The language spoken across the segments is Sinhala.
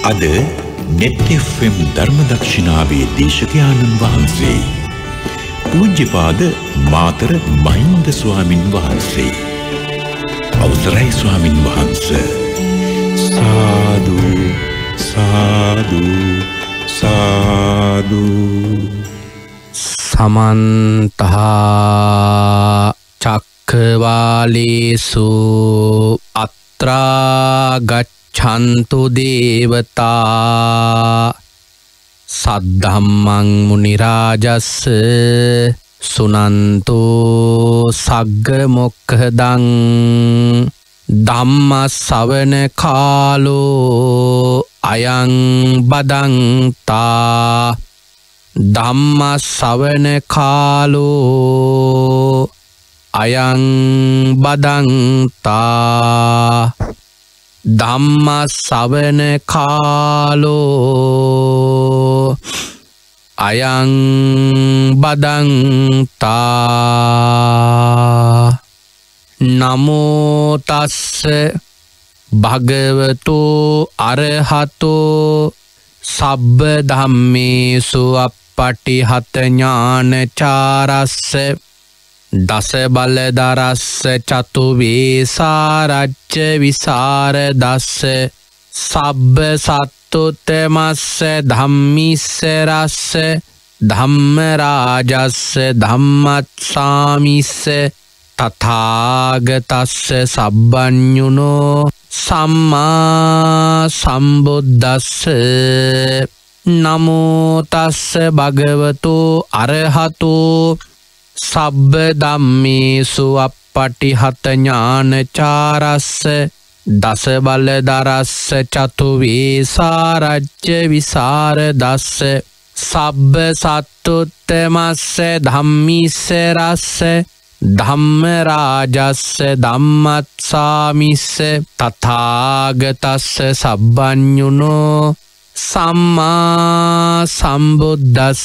අද net FM ධර්මදක්ෂිනාවේ දේශකයාණන් වහන්සේ පූජ්‍යපාද මාතර මහින්ද ස්වාමින් වහන්සේ. අවසරයි ස්වාමින් වහන්සේ. සාදු සාදු සාදු. සමන්ත චක්කවාලේසු අත්‍රා ගච්ඡන්තු දේවතා සද්ධම්මං මුනි රාජස්ස සුනන්තු සග්ග මොක්ඛදං ධම්ම ශ්‍රවණ කාලෝ අයං බදන්තා ධම්ම ශ්‍රවණ කාලෝ අයං බදන්තා ධම්ම ශ්‍රවණ කාලෝ අයං බදන්තා. නමෝ තස්ස භගවතු අරහතෝ සබ්බ ධම්මේසු අප්පටිහත ඥානචාරස්ස දස බලදරස්ස චතු වේසාරච්ච විසරදස්ස සබ්බ සත්තුතමස්ස ධම්මිස්ස රස්ස ධම්ම රාජස්ස ධම්මස්සාමිස්ස තථාගතස්ස සබ්බඤුනෝ සම්මා සම්බුද්දස්ස. නමෝ තස්ස භගවතු අරහතෝ සබ්බ ධම්මේසු අප්පටිහත ඥානචාරස්ස දස බලදරස්ස චතු වේසාරච්ච විසරදස්ස සබ්බ සත්තුත්තමස්ස ධම්මිස්ස රස්ස ධම්ම රාජස්ස ධම්මස්සාමිස්ස තථාගතස්ස සබ්බඤුනෝ සම්මා සම්බුද්දස්ස.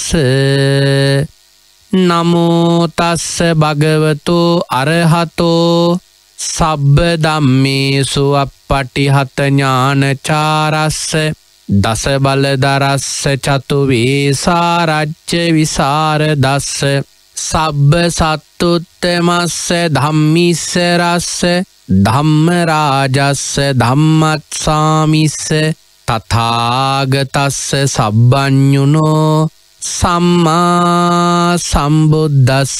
නමෝ තස්ස භගවතු අරහතෝ සබ්බ ධම්මේසු අප්පටිහත ඥානචාරස්ස දස බලදරස්ස චතු වේසාරච්ච විසරදස්ස සබ්බ සත්තුත්තමස්ස ධම්මිස්ස රස්ස ධම්ම රාජස්ස ධම්මස්සාමිස්ස තථාගතස්ස සබ්බඤුනෝ සම්මා සම්බුද්දස්ස.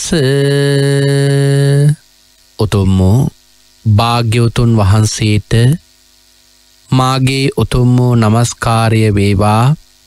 උතුම් භාග්‍යවතුන් වහන්සේට මාගේ උතුම් නමස්කාරය වේවා.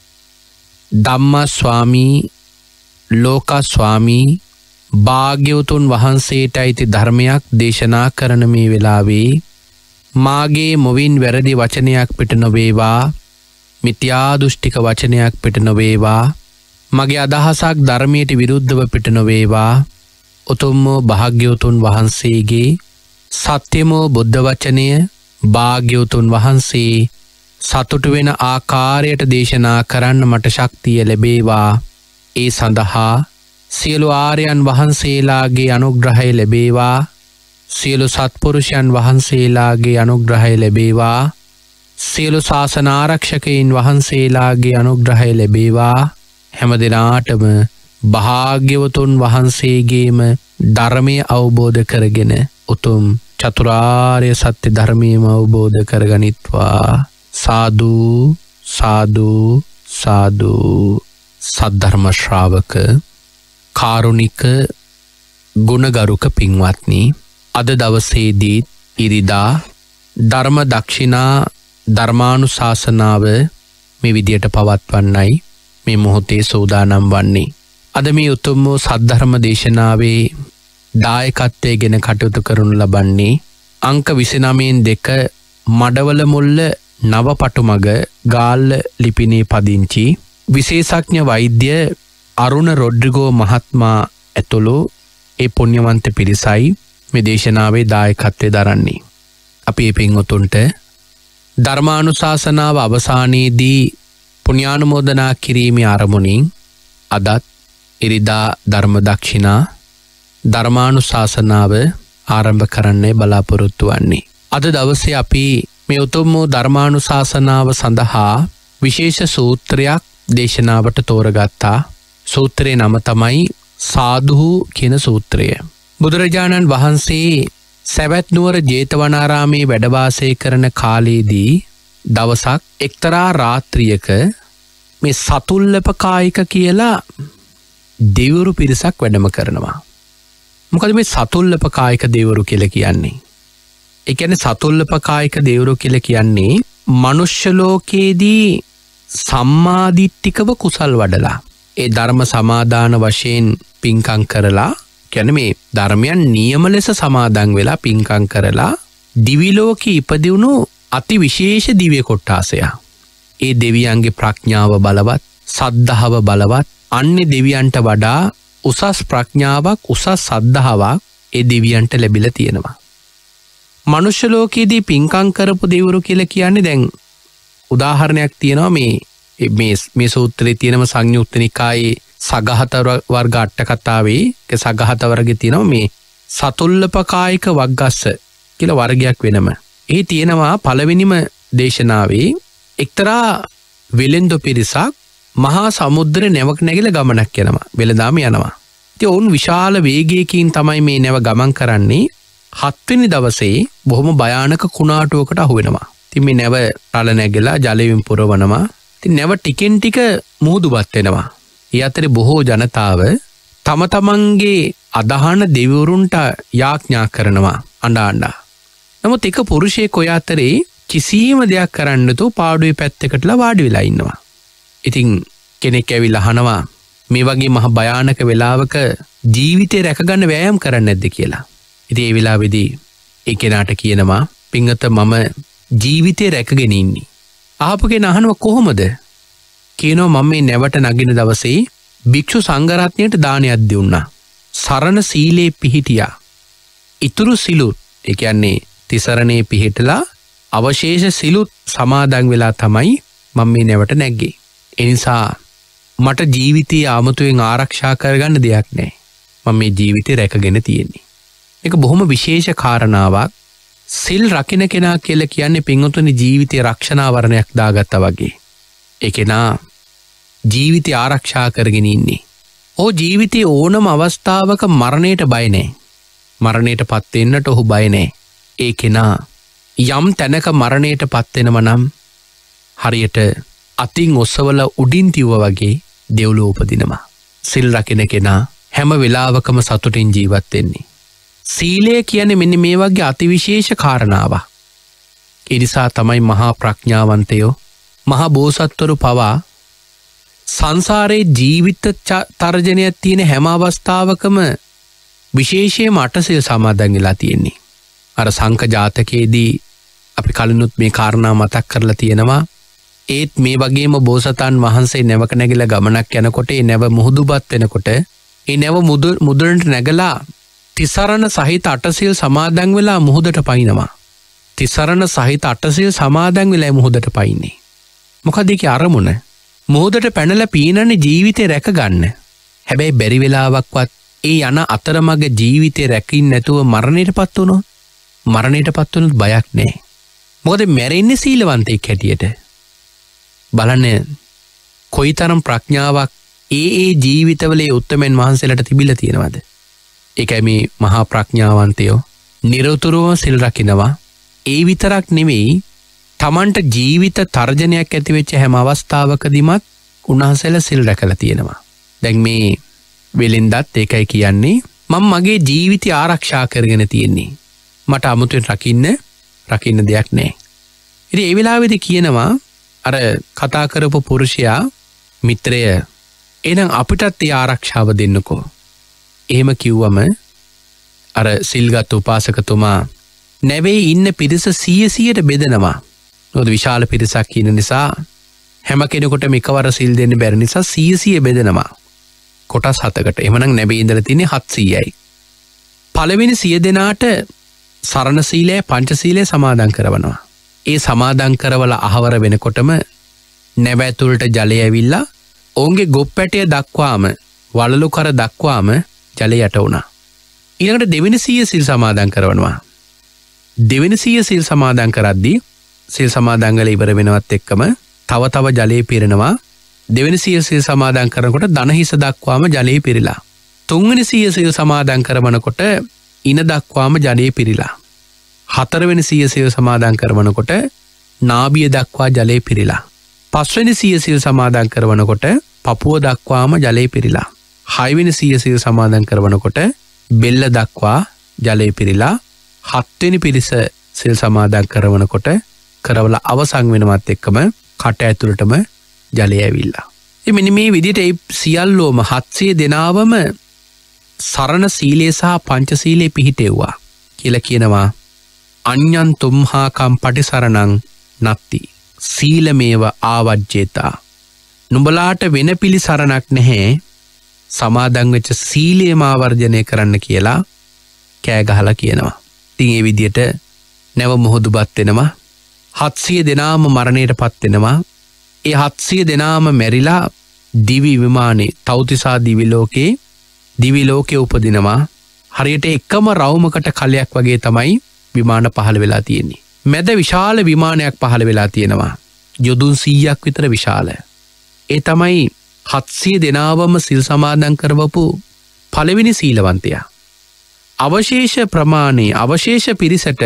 ධම්ම ස්වාමී ලෝක ස්වාමී භාග්‍යවතුන් වහන්සේට අයිති ධර්මයක් දේශනා කරන මේ වෙලාවේ මාගේ මුවින් වැරදි වචනයක් පිට නොවේවා, මිත්‍යා දෘෂ්ටික වචනයක් පිට නොවේවා, මගේ අදහසක් ධර්මයට විරුද්ධව පිට නොවේවා. උතුම් භාග්‍යවතුන් වහන්සේගේ සත්‍යම බුද්ධ වචනය භාග්‍යවතුන් වහන්සේ සතුටු වෙන ආකාරයට දේශනා කරන්න මට ශක්තිය ලැබේවා. ඒ සඳහා සියලු ආර්යයන් වහන්සේලාගේ අනුග්‍රහය ලැබේවා. සියලු සත්පුරුෂයන් වහන්සේලාගේ අනුග්‍රහය ලැබේවා. සියලු ශාසන ආරක්ෂකයින් වහන්සේලාගේ අනුග්‍රහය ලැබේවා. හැම දිනාටම භාග්‍යවතුන් වහන්සේගේම ධර්මය අවබෝධ කරගෙන උතුම් චතුරාර්ය සත්‍ය ධර්මයම අවබෝධ කරගනිත්වා. සාදු සාදු සාදු. සද්ධර්ම ශ්‍රාවක කාරුණික ගුණගරුක පින්වත්නි, අද දවසේදී ඉරිදා ධර්ම දක්ෂිනා ධර්මානුශාසනාව මේ විදියට පවත්වන්නයි මේ මොහොතේ සූදානම් වන්නේ. අද මේ උතුම් වූ සද්ධර්ම දේශනාවේ දායකත්වයේ ගෙන කටයුතු කරනු ලබන්නේ අංක 29 මඩවල මුල්ල නවපටුමග ගාල්ල ලිපිනේ පදිංචි විශේෂඥ වෛද්‍ය අරුණ රොඩ්රිගෝ මහත්මයා ඇතුළු ඒ පුණ්‍යවන්ත පිරිසයි මේ දේශනාවේ දායකත්වයේ දරන්නේ. අපි මේ පින්වතුන්ට ධර්මානුශාසනාව අවසානයේදී පුණ්‍යානුමෝදනා කිරීමේ ආරමුණින් අදත් ඉරිදා ධර්ම දක්ෂිනා ධර්මානුශාසනාව ආරම්භ කරන්නයි බලාපොරොත්තු වෙන්නේ. අද දවසේ අපි මේ උතුම් ධර්මානුශාසනාව සඳහා විශේෂ සූත්‍රයක් දේශනාවට තෝරගත්තා. සූත්‍රයේ නම තමයි සාධු කියන සූත්‍රය. බුදුරජාණන් වහන්සේ සැවැත් නුවර ජේතවනාරාමේ වැඩ වාසය කරන කාලයේදී දවසක් එක්තරා රාත්‍රියක මේ සතුල්ලපකායික කියලා දෙවිවරු පිරිසක් වැඩම කරනවා. මොකද මේ සතුල්ලපකායික දෙවිවරු කියලා කියන්නේ? ඒ කියන්නේ සතුල්ලපකායික දෙවිවරු කියලා කියන්නේ මනුෂ්‍ය ලෝකයේදී සම්මාදිට්ඨිකව කුසල් වඩලා ඒ ධර්ම සමාදාන වශයෙන් පින්කම් කරලා කියන්නේ මේ ධර්මයන් නියම ලෙස සමාදන් වෙලා පින්කම් කරලා දිවි ලෝකේ ඉපදුණු අති විශේෂ දිව්‍ය කොට්ටාසය. ඒ දෙවියන්ගේ ප්‍රඥාව බලවත්, සද්ධාව බලවත්, අන්නේ දෙවියන්ට වඩා උසස් ප්‍රඥාවක්, උසස් සද්ධාාවක් ඒ දෙවියන්ට ලැබිලා තියෙනවා. මනුෂ්‍ය ලෝකයේදී පින්කම් කරපු දෙවිවරු කියලා කියන්නේ දැන් උදාහරණයක් තියෙනවා මේ සූත්‍රයේ තියෙනම සංයුක්ත නිකායේ සගහත වර්ග අට කතාවේ සගහත වර්ගයේ තියෙනවා මේ සතුල්ලපකායික වග්ගස්ස කියලා වර්ගයක් වෙනම. ඒ තියෙනවා පළවෙනිම දේශනාවේ එක්තරා වෙලෙන්දු පිරිසක් මහා සමුද්‍රේ නැවක් නැගිලා ගමනක් යනවා. වෙළඳාම යනවා. ඉතින් ඔවුන් විශාල වේගයකින් තමයි මේ නැව ගමන් කරන්නේ. 7 වෙනි දවසේ බොහොම භයානක කුණාටුවකට අහු වෙනවා. ඉතින් මේ නැව රළ නැගලා ජලයෙන් පුරවනවා. ඉතින් නැව ටිකෙන් ටික මුහුදුපත් වෙනවා. ඒ අතරේ බොහෝ ජනතාව තම තමන්ගේ අදහන දෙවිවරුන්ට යාඥා කරනවා අඬා. නමුත් එක පුරුෂයෙක් ඔය අතරේ කිසිම දෙයක් කරන්න නැතුව පාඩුවේ පැත්තකටලා වාඩි වෙලා ඉන්නවා. ඉතින් කෙනෙක් ඇවිල්ලා අහනවා මේ වගේ මහ භයානක වෙලාවක ජීවිතේ රැකගන්න වෑයම් කරන්නේ නැද්ද කියලා. ඉතින් ඒ වෙලාවේදී ඒ කෙනාට කියනවා පින්වත මම ජීවිතේ රැකගෙන ඉන්නේ. ආපු කෙනා අහනවා කොහොමද? කියනවා මම මේ නැවට නගින දවසේ භික්ෂු සංඝරත්නයට දානයක් දුන්නා. සරණ සීලේ පිහිටියා. ඉතුරු සිලුත් ඒ කියන්නේ තිසරණේ පිහිටලා අවශේෂ සිලුත් සමාදන් වෙලා තමයි මම මේ නැවට නැග්ගේ. ඒ නිසා මට ජීවිතයේ ආමතුවෙන් ආරක්ෂා කරගන්න දෙයක් නැහැ. මම මේ ජීවිතේ රැකගෙන තියෙන්නේ. ඒක බොහොම විශේෂ කාරණාවක්. සිල් රකින්න කෙනා කියලා කියන්නේ පින්වතුනි ජීවිතේ රක්ෂණාවරණයක් දාගත්තා වගේ. ඒ කෙනා ජීවිතය ආරක්ෂා කරගෙන ඉන්නේ. ඔහු ජීවිතයේ ඕනම අවස්ථාවක මරණයට බය නැහැ. මරණයට පත් වෙන්නට ඔහු බය නැහැ. ඒ කෙනා යම් තැනක මරණයට පත් වෙනව නම් හරියට අතින් ඔසවල උඩින් තියුවා වගේ දෙව්ලොව උපදිනවා. සිල් රකින්න කෙනා හැම වෙලාවකම සතුටින් ජීවත් වෙන්නේ. සීලය කියන්නේ මෙන්න මේ වගේ අතිවිශේෂ කාරණාවක්. ඒ නිසා තමයි මහා ප්‍රඥාවන්තයෝ මහා බෝසත්වරු පවා සංසාරයේ ජීවිත තර්ජනයක් තියෙන හැම අවස්ථාවකම විශේෂයෙන්ම අටසිල් සමාදන් වෙලා තියෙන්නේ. අර සංඛ ජාතකයේදී අපි කලිනුත් මේ කාරණා මතක් කරලා තියෙනවා. ඒත් මේ වගේම බෝසතාන් වහන්සේ නැවක නැගිලා ගමනක් යනකොට ඒ නැව මුහුදුපත් වෙනකොට ඒ නැව මුදුනට නැගලා තිසරණ සහිත අටසිල් සමාදන් වෙලා මුහුදට පයින්නවා. තිසරණ සහිත අටසිල් සමාදන් වෙලා මුහුදට පයින්නේ. මොකද ඒකේ අරමුණ? මුහුදට පැනලා පීනන්නේ ජීවිතේ රැක ගන්න. හැබැයි බැරි වෙලාවක්වත් ඒ යන අතරමඟ ජීවිතේ රැකින් නැතුව මරණයටපත් වුණොත් මරණයටපත් වුණොත් බයක් නැහැ. මොකද මැරෙන්නේ සීලවන්තයෙක් හැටියට. බලන්න කොයිතරම් ප්‍රඥාවක් ඒ ජීවිතවල උත්තමයන් වහන්සේලාට තිබිලා තියෙනවද? ඒකයි මේ මහා ප්‍රඥාවන්තයෝ නිරතුරුව සිල් රකින්නවා. ඒ විතරක් නෙවෙයි තමන්ට ජීවිත තර්ජනයක් ඇති වෙච්ච හැම අවස්ථාවකදීමත් උන්වහන්සේලා සිල් රැකලා තියෙනවා. දැන් මේ වෙලින්දත් ඒකයි කියන්නේ මම මගේ ජීවිතය ආරක්ෂා කරගෙන තියෙන්නේ. මට 아무තෙන් රකින්න දෙයක් නැහැ. ඉතින් ඒ වෙලාවේදී කියනවා අර කතා කරපු පුරුෂයා මිත්‍රය එහෙනම් අපිටත් ඒ ආරක්ෂාව දෙන්නකෝ. එහෙම කිව්වම අර සිල්ගත් උපාසකතුමා නැවේ ඉන්න පිරිස 100ට බෙදනවා. මොකද විශාල පිරිසක් ඉන්න නිසා හැම කෙනෙකුටම එකවර සිල් දෙන්න බැරි නිසා 100 බෙදනවා. කොටස් 7කට. එහෙමනම් නැවේ ඉඳලා තියෙන්නේ 700යි. පළවෙනි 100 දෙනාට සරණ සීලය පංච සීලය සමාදන් කරවනවා. ඒ සමාදන් කරවලා අහවර වෙනකොටම නැව ඇතුළට ජලය ඇවිල්ලා ඔවුන්ගේ ගොප්පැටය දක්වාම වලලු කර දක්වාම ජලය යට වුණා. ඊළඟට දෙවෙනි 100 සිල් සමාදන් කරවනවා. දෙවෙනි 100 සිල් සමාදන් කරද්දී සිල් සමාදන් කරලා ඉවර වෙනවත් එක්කම තව තව ජලය පිරෙනවා. දෙවෙනි සියසිල් සමාදන් කරනකොට දණහිස දක්වාම ජලය පිරিলা. තුන්වෙනි සියසිල් සමාදන් කරනකොට ඉන දක්වාම ජලය පිරিলা. හතරවෙනි සියසිල් සමාදන් කරනකොට නාභිය දක්වා ජලය පිරিলা. පස්වෙනි සියසිල් සමාදන් කරනකොට පපුව දක්වාම ජලය පිරিলা. හයවෙනි සියසිල් සමාදන් කරනකොට බෙල්ල දක්වා ජලය පිරিলা. හත්වෙනි පිරිස සිල් සමාදන් කරනකොට කරවල අවසන් වෙනවත් එක්කම කට ඇතුළටම ජලය ඇවිල්ලා. මෙන්න මේ විදිහට ඒ සියල්ලෝම 700 දෙනාවම සරණ සීලය සහ පංචශීලයේ පිහිටෙව්වා කියලා කියනවා. අඤ්ඤං තුම්හාකම් පටිසරණං නත්ති සීලමේව ආවජ්ජේතා. නුඹලාට වෙන පිළිසරණක් නැහැ සමාදන් වෙච්ච සීලයම ආවර්ජනය කරන්න කියලා කෑ ගහලා කියනවා. ඉතින් ඒ විදිහට නැව මොහොදුපත් වෙනවා. 700 දෙනාම මරණයටපත් වෙනවා. ඒ 700 දෙනාම මැරිලා දිවි විමානේ තෞතිසා දිවි ලෝකේ උපදිනවා. හරියට එකම රවුමකට කලයක් වගේ තමයි විමාන පහළ වෙලා තියෙන්නේ. මැද විශාල විමානයක් පහළ වෙලා තියෙනවා. යොදුන් 100ක් විතර විශාල. ඒ තමයි 700 දෙනාවම සිල් සමාදන් කරවපු පළවෙනි සීලවන්තයා. අවශේෂ ප්‍රමාණය අවශේෂ පිරිසට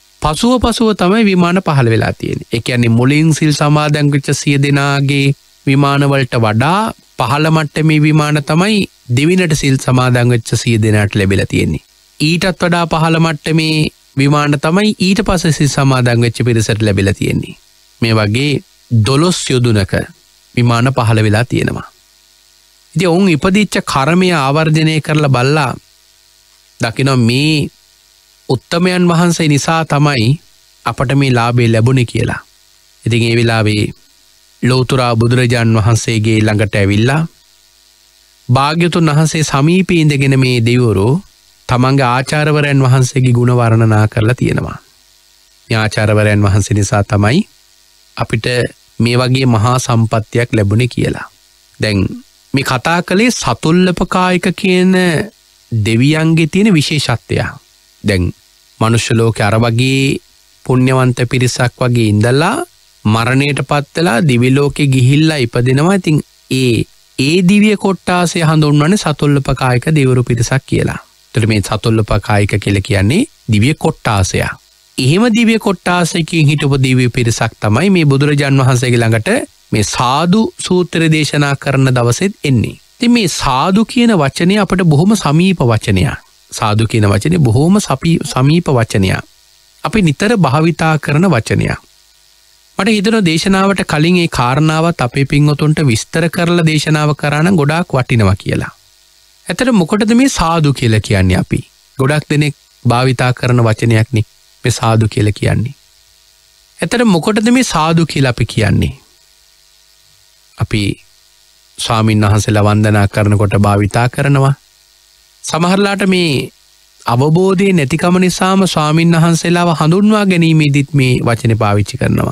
පසුව තමයි විමාන පහළ වෙලා තියෙන්නේ. ඒ කියන්නේ මුලින් සිල් සමාදන් වෙච්ච 100 දෙනාගේ විමාන වලට වඩා පහළ මට්ටමේ විමාන තමයි දෙවිනට සිල් සමාදන් වෙච්ච 100 දෙනාට ලැබිලා තියෙන්නේ. ඊටත් වඩා පහළ මට්ටමේ විමාන තමයි ඊට පස්සේ සිල් සමාදන් වෙච්ච පිරිසට ලැබිලා තියෙන්නේ. මේ වගේ 12 යොදුනක විමාන පහළ වෙලා තියෙනවා. ඉතින් ඔවුන් ඉපදිච්ච කර්මය ආවර්ජනය කරලා බලලා දකින්න මේ උත්තමයන් වහන්සේ නිසා තමයි අපට මේ ලාභය ලැබුණේ කියලා. ඉතින් ඒ වෙලාවේ ලෝතර බුදුරජාන් වහන්සේගේ ළඟට ඇවිල්ලා භාග්‍යතුන් වහන්සේ සමීපේ ඉඳගෙන මේ දෙවිවරු තමන්ගේ ආචාර්යවරයන් වහන්සේගේ ගුණ වර්ණනා කරලා තියෙනවා. මේ ආචාර්යවරයන් වහන්සේ නිසා තමයි අපිට මේ වගේ මහා සම්පත්තියක් ලැබුණේ කියලා. දැන් මේ කතා කළේ සතුල්ලපකායක කියන දෙවියන්ගේ තියෙන විශේෂත්වය. දැන් මනුෂ්‍ය ලෝකේ අර වගේ පුණ්‍යවන්ත පිරිසක් වගේ ඉඳලා මරණයටපත් වෙලා දිවි ලෝකේ ගිහිල්ලා ඉපදිනවා. ඉතින් ඒ දිව්‍ය කොට්ටාසය හඳුන්වන්නේ සතුල්ලපකායක දෙවිවරු පිරිසක් කියලා. එතකොට මේ සතුල්ලපකායක කියලා කියන්නේ දිව්‍ය කොට්ටාසය. එහෙම දිව්‍ය කොට්ටාසයකින් හිටපු දිව්‍ය පිරිසක් තමයි මේ බුදුරජාන් වහන්සේගේ ළඟට මේ සාදු සූත්‍ර දේශනා කරන දවසෙත් එන්නේ. ඉතින් මේ සාදු කියන වචනය අපිට බොහොම සමීප වචනයක්. සාදු කියන වචනේ බොහොම සමීප වචනයක්. අපි නිතර භාවිතා කරන වචනයක්. මට හිතෙනවා දේශනාවට කලින් ඒ කාරණාවත් අපේ පින්වතුන්ට විස්තර කරලා දේශනාව කරා නම් ගොඩාක් වටිනවා කියලා. ඇත්තට මොකටද මේ සාදු කියලා කියන්නේ අපි? ගොඩක් දෙනෙක් භාවිතා කරන වචනයක් නේ මේ සාදු කියලා කියන්නේ. ඇත්තට මොකටද මේ සාදු කියලා අපි කියන්නේ? අපි ස්වාමීන් වහන්සේලා වන්දනා කරනකොට භාවිතා කරනවා. සමහරලාට මේ අවබෝධය නැතිකම නිසාම ස්වාමීන් වහන්සේලාව හඳුන්වා ගැනීමේදීත් මේ වචනේ පාවිච්චි කරනවා.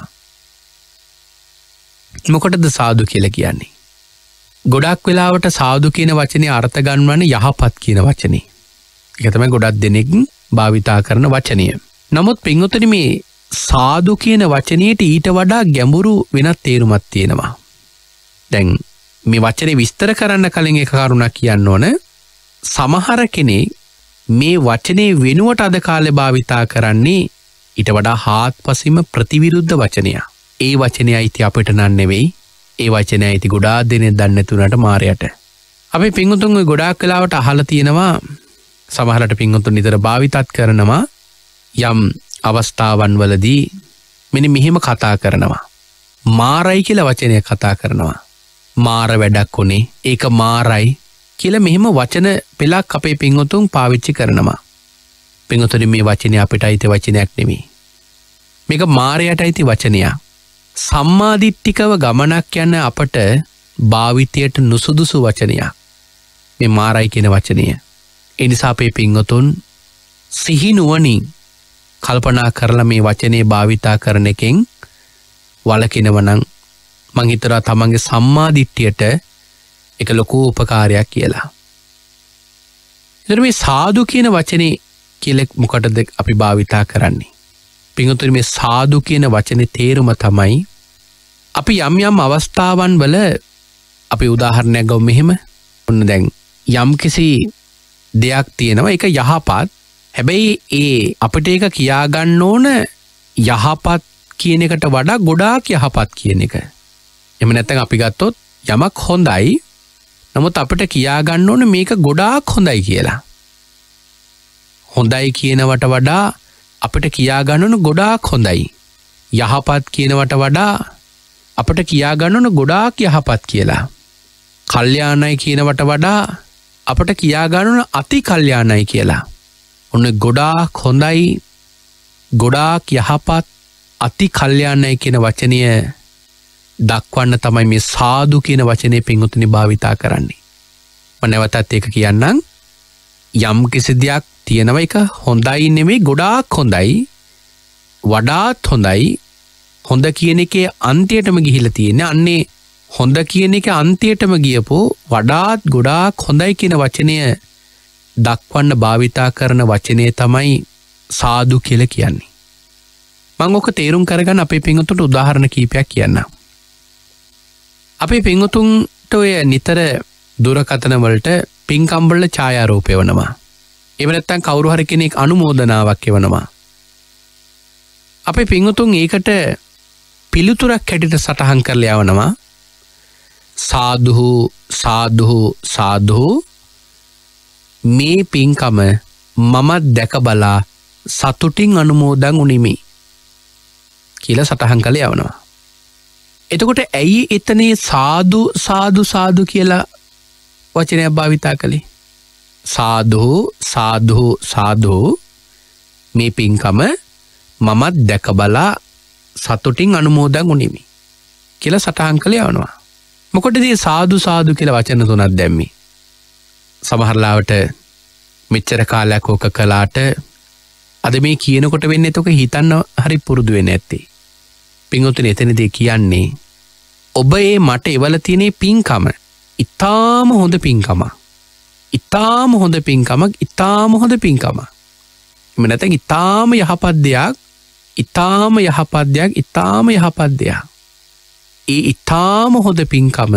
මොකටද සාදු කියලා කියන්නේ? ගොඩක් වෙලාවට සාදු කියන වචනේ අර්ථ ගන්නවන්නේ යහපත් කියන වචනේ. ඒක තමයි ගොඩක් දෙනෙක් භාවිතා කරන වචනය. නමුත් පින්වතුනි මේ සාදු කියන වචනේට ඊට වඩා ගැඹුරු වෙනත් තේරුමක් තියෙනවා. දැන් මේ වචනේ විස්තර කරන්න කලින් එක කරුණක් කියන්න ඕන. සමහර කෙනෙක් මේ වචනේ වෙනුවට අද කාලේ භාවිතා කරන්නේ ඊට වඩා හාත්පසින්ම ප්‍රතිවිරුද්ධ වචනයක්. ඒ වචනේ අයිති අපිට නන් නෙවෙයි. ඒ වචනේ අයිති ගොඩාක් දෙනෙක් දන්නේ නැතුණට මායයට. අපි පින්වතුන් ඔය ගොඩාක් වෙලාවට අහලා තියෙනවා. සමහරට පින්වතුන් නිතර භාවිතත් කරනවා. යම් අවස්ථාවන් වලදී මෙන්න මෙහෙම කතා කරනවා. මාරයි කියලා වචනයක් කතා කරනවා. මාර වැඩක් උනේ. ඒක මාරයි කියලා මෙහෙම වචන පෙළක් අපේ පින්වතුන් පාවිච්චි කරනවා. පින්වතුනි මේ වචනේ අපිට අයිති වචනයක් නෙමෙයි. මේක මාරයට අයිති වචනයක්. සම්මාදිට්ඨිකව ගමනක් යන අපට භාවිතයට නුසුදුසු වචනයක්. මේ මාරයි කියන වචනය. ඒ නිසා අපේ පින්වතුන් සිහි නුවණින් කල්පනා කරලා මේ වචනේ භාවිතා කරන එකෙන් වළකිනව නම් මං හිතනවා තමන්ගේ සම්මාදිට්ඨියට ඒක ලොකු උපකාරයක් කියලා. එතන මේ සාදු කියන වචනේ කියලා මොකටද අපි භාවිතා කරන්නේ? පින්වතුනි මේ සාදු කියන වචනේ තේරුම තමයි අපි යම් යම් අවස්ථාවන් වල අපි උදාහරණයක් ගමු මෙහෙම. ඔන්න දැන් යම් කිසි දෙයක් තියෙනවා ඒක යහපත්. හැබැයි ඒ අපිට ඒක කියා ගන්න ඕන යහපත් කියන එකට වඩා ගොඩාක් යහපත් කියන එක. එහෙම නැත්නම් අපි ගත්තොත් යමක් හොඳයි. නමුත් අපිට කියා ගන්න ඕන මේක ගොඩාක් හොඳයි කියලා. හොඳයි කියනවට වඩා අපිට කියා ගන්න ඕන ගොඩාක් හොඳයි. යහපත් කියනවට වඩා අපිට කියා ගන්න ඕන ගොඩාක් යහපත් කියලා. කල්යාණයි කියනවට වඩා අපට කියා ගන්න ඕන අති කල්යාණයි කියලා. ඔන්න ගොඩාක් හොඳයි, ගොඩාක් යහපත්, අති කල්යාණයි කියන වචනය දක්වන්න තමයි මේ සාදු කියන වචනේ පින්වතුනි භාවිතා කරන්නේ. මම නැවතත් ඒක කියන්නම්. යම් කිසි දෙයක් තියෙනවා ඒක හොඳයි නෙමෙයි ගොඩාක් හොඳයි, වඩාත් හොඳයි. හොඳ කියන එකේ අන්තියටම ගිහිලා තියෙන්නේ. අන්නේ හොඳ කියන එක අන්තියටම ගියපෝ වඩාත් ගොඩාක් හොඳයි කියන වචනය දක්වන්න භාවිතා කරන වචනය තමයි සාදු කියලා කියන්නේ. මම ඔක තේරුම් කරගන්න අපේ පින්වතුන්ට උදාහරණ කීපයක් කියන්නම්. අපේ පින්වතුන්ට ඔය නිතර දුරකථන වලට පින්කම් වල ඡායාරූප එවනවා. එහෙම නැත්නම් කවුරු හරි කෙනෙක් අනුමෝදනාවක් එවනවා. අපේ පින්වතුන් ඒකට පිළිතුරක් හැටියට සටහන් කරලා යවනවා. සාදු සාදු සාදු මේ පින්කම මම දැක බලා සතුටින් අනුමෝදන් උනිමි කියලා සටහන් කරලා යවනවා. එතකොට ඇයි එතනේ සාදු සාදු සාදු කියලා වචනයක් භාවිතා කළේ? සාදු සාදු සාදු මේ පින්කම මම දැක බලා සතුටින් අනුමෝදන් උනිමි කියලා සටහන් කරලා යවනවා. මොකටද මේ සාදු සාදු කියලා වචන තුනක් දැම්මේ? සමහරලාවට මෙච්චර කාලයක් ඕක කළාට අද මේ කියනකොට වෙන්නේ එතකොට හිතන්න හරි පුරුදු වෙන්නේ නැත්තේ. පින්වතුනි එතනදී කියන්නේ ඔබ මේ මට එවල තියෙන පින්කම ඊටාම හොඳ පින්කමක්. ඊටාම හොඳ පින්කමක්, ඊටාම හොඳ පින්කමක්. එමෙ නැත්නම් ඊටාම යහපත් දෙයක්, ඊටාම යහපත් දෙයක්, ඊටාම යහපත් දෙයක්. ඒ ඊටාම හොඳ පින්කම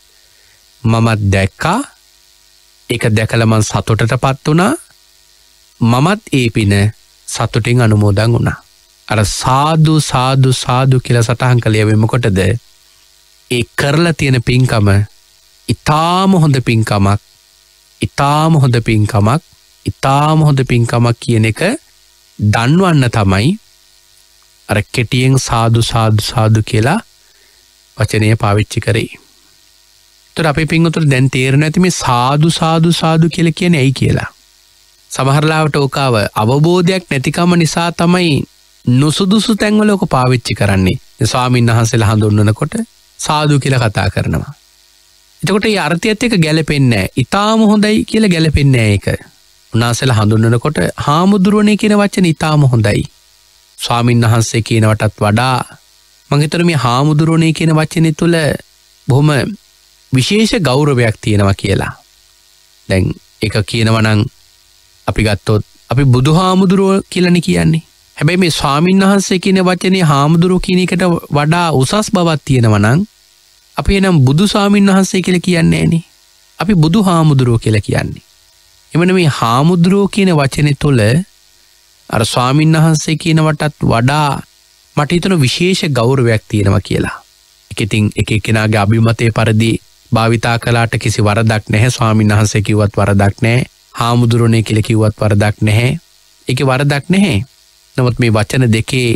මම දැක්කා. ඒක දැකලා මම සතුටටපත් වුණා. මමත් ඒ පින සතුටින් අනුමෝදන් වුණා. අර සාදු සාදු සාදු කියලා සටහන් කළේ වෙ මොකටද? ඒ කරලා තියෙන පින්කම ඊටාම හොඳ පින්කමක්, ඊටාම හොඳ පින්කමක්, ඊටාම හොඳ පින්කමක් කියන එක දන්වන්න තමයි අර කෙටියෙන් සාදු සාදු සාදු කියලා වචනය පාවිච්චි කරේ. ඒතර අපේ පින්වතුන්ට දැන් තේරෙන්නේ නැති මේ සාදු සාදු සාදු කියලා කියන්නේ ඇයි කියලා. සමහරලාවට ඕකාව අවබෝධයක් නැතිකම නිසා තමයි නුසුදුසු තැන්වල ඔක පාවිච්චි කරන්නේ. ස්වාමීන් වහන්සේලා හඳුන්වනකොට සාදු කියලා කතා කරනවා. එතකොට ඒ අර්ථයත් එක්ක ගැලපෙන්නේ නැහැ. ඊටාම හොඳයි කියලා ගැලපෙන්නේ නැහැ ඒක. උන්වහන්සේලා හඳුන්වනකොට හාමුදුරුවනේ කියන වචනේ ඊටාම හොඳයි. ස්වාමීන් වහන්සේ කියනවටත් වඩා මම හිතනවා මේ හාමුදුරුවනේ කියන වචනේ තුල බොහොම විශේෂ ගෞරවයක් තියෙනවා කියලා. දැන් ඒක කියනවා නම් අපි ගත්තොත් අපි බුදුහාමුදුරුව කියලානේ කියන්නේ. හැබැයි මේ ස්වාමීන් වහන්සේ කියන වචනේ හාමුදුරුව කියන එකට වඩා උසස් බවක් තියෙනවා නම් අපි එනම් බුදු ස්වාමීන් වහන්සේ කියලා කියන්නේ නැහනේ. අපි බුදුහාමුදුරුව කියලා කියන්නේ. එමෙන්න මේ හාමුදුරුව කියන වචනේ තුල අර ස්වාමීන් වහන්සේ කියනවටත් වඩා මට හිතෙන විශේෂ ගෞරවයක් තියෙනවා කියලා. ඒක ඉතින් එක එක්කෙනාගේ අභිමතයේ පරිදි භාවිතා කළාට කිසි වරදක් නැහැ. ස්වාමීන් වහන්සේ කිව්වත් වරදක් නැහැ. හාමුදුරුවනේ කියලා කිව්වත් වරදක් නැහැ. ඒකේ වරදක් නැහැ. නමුත් මේ වචන දෙකේ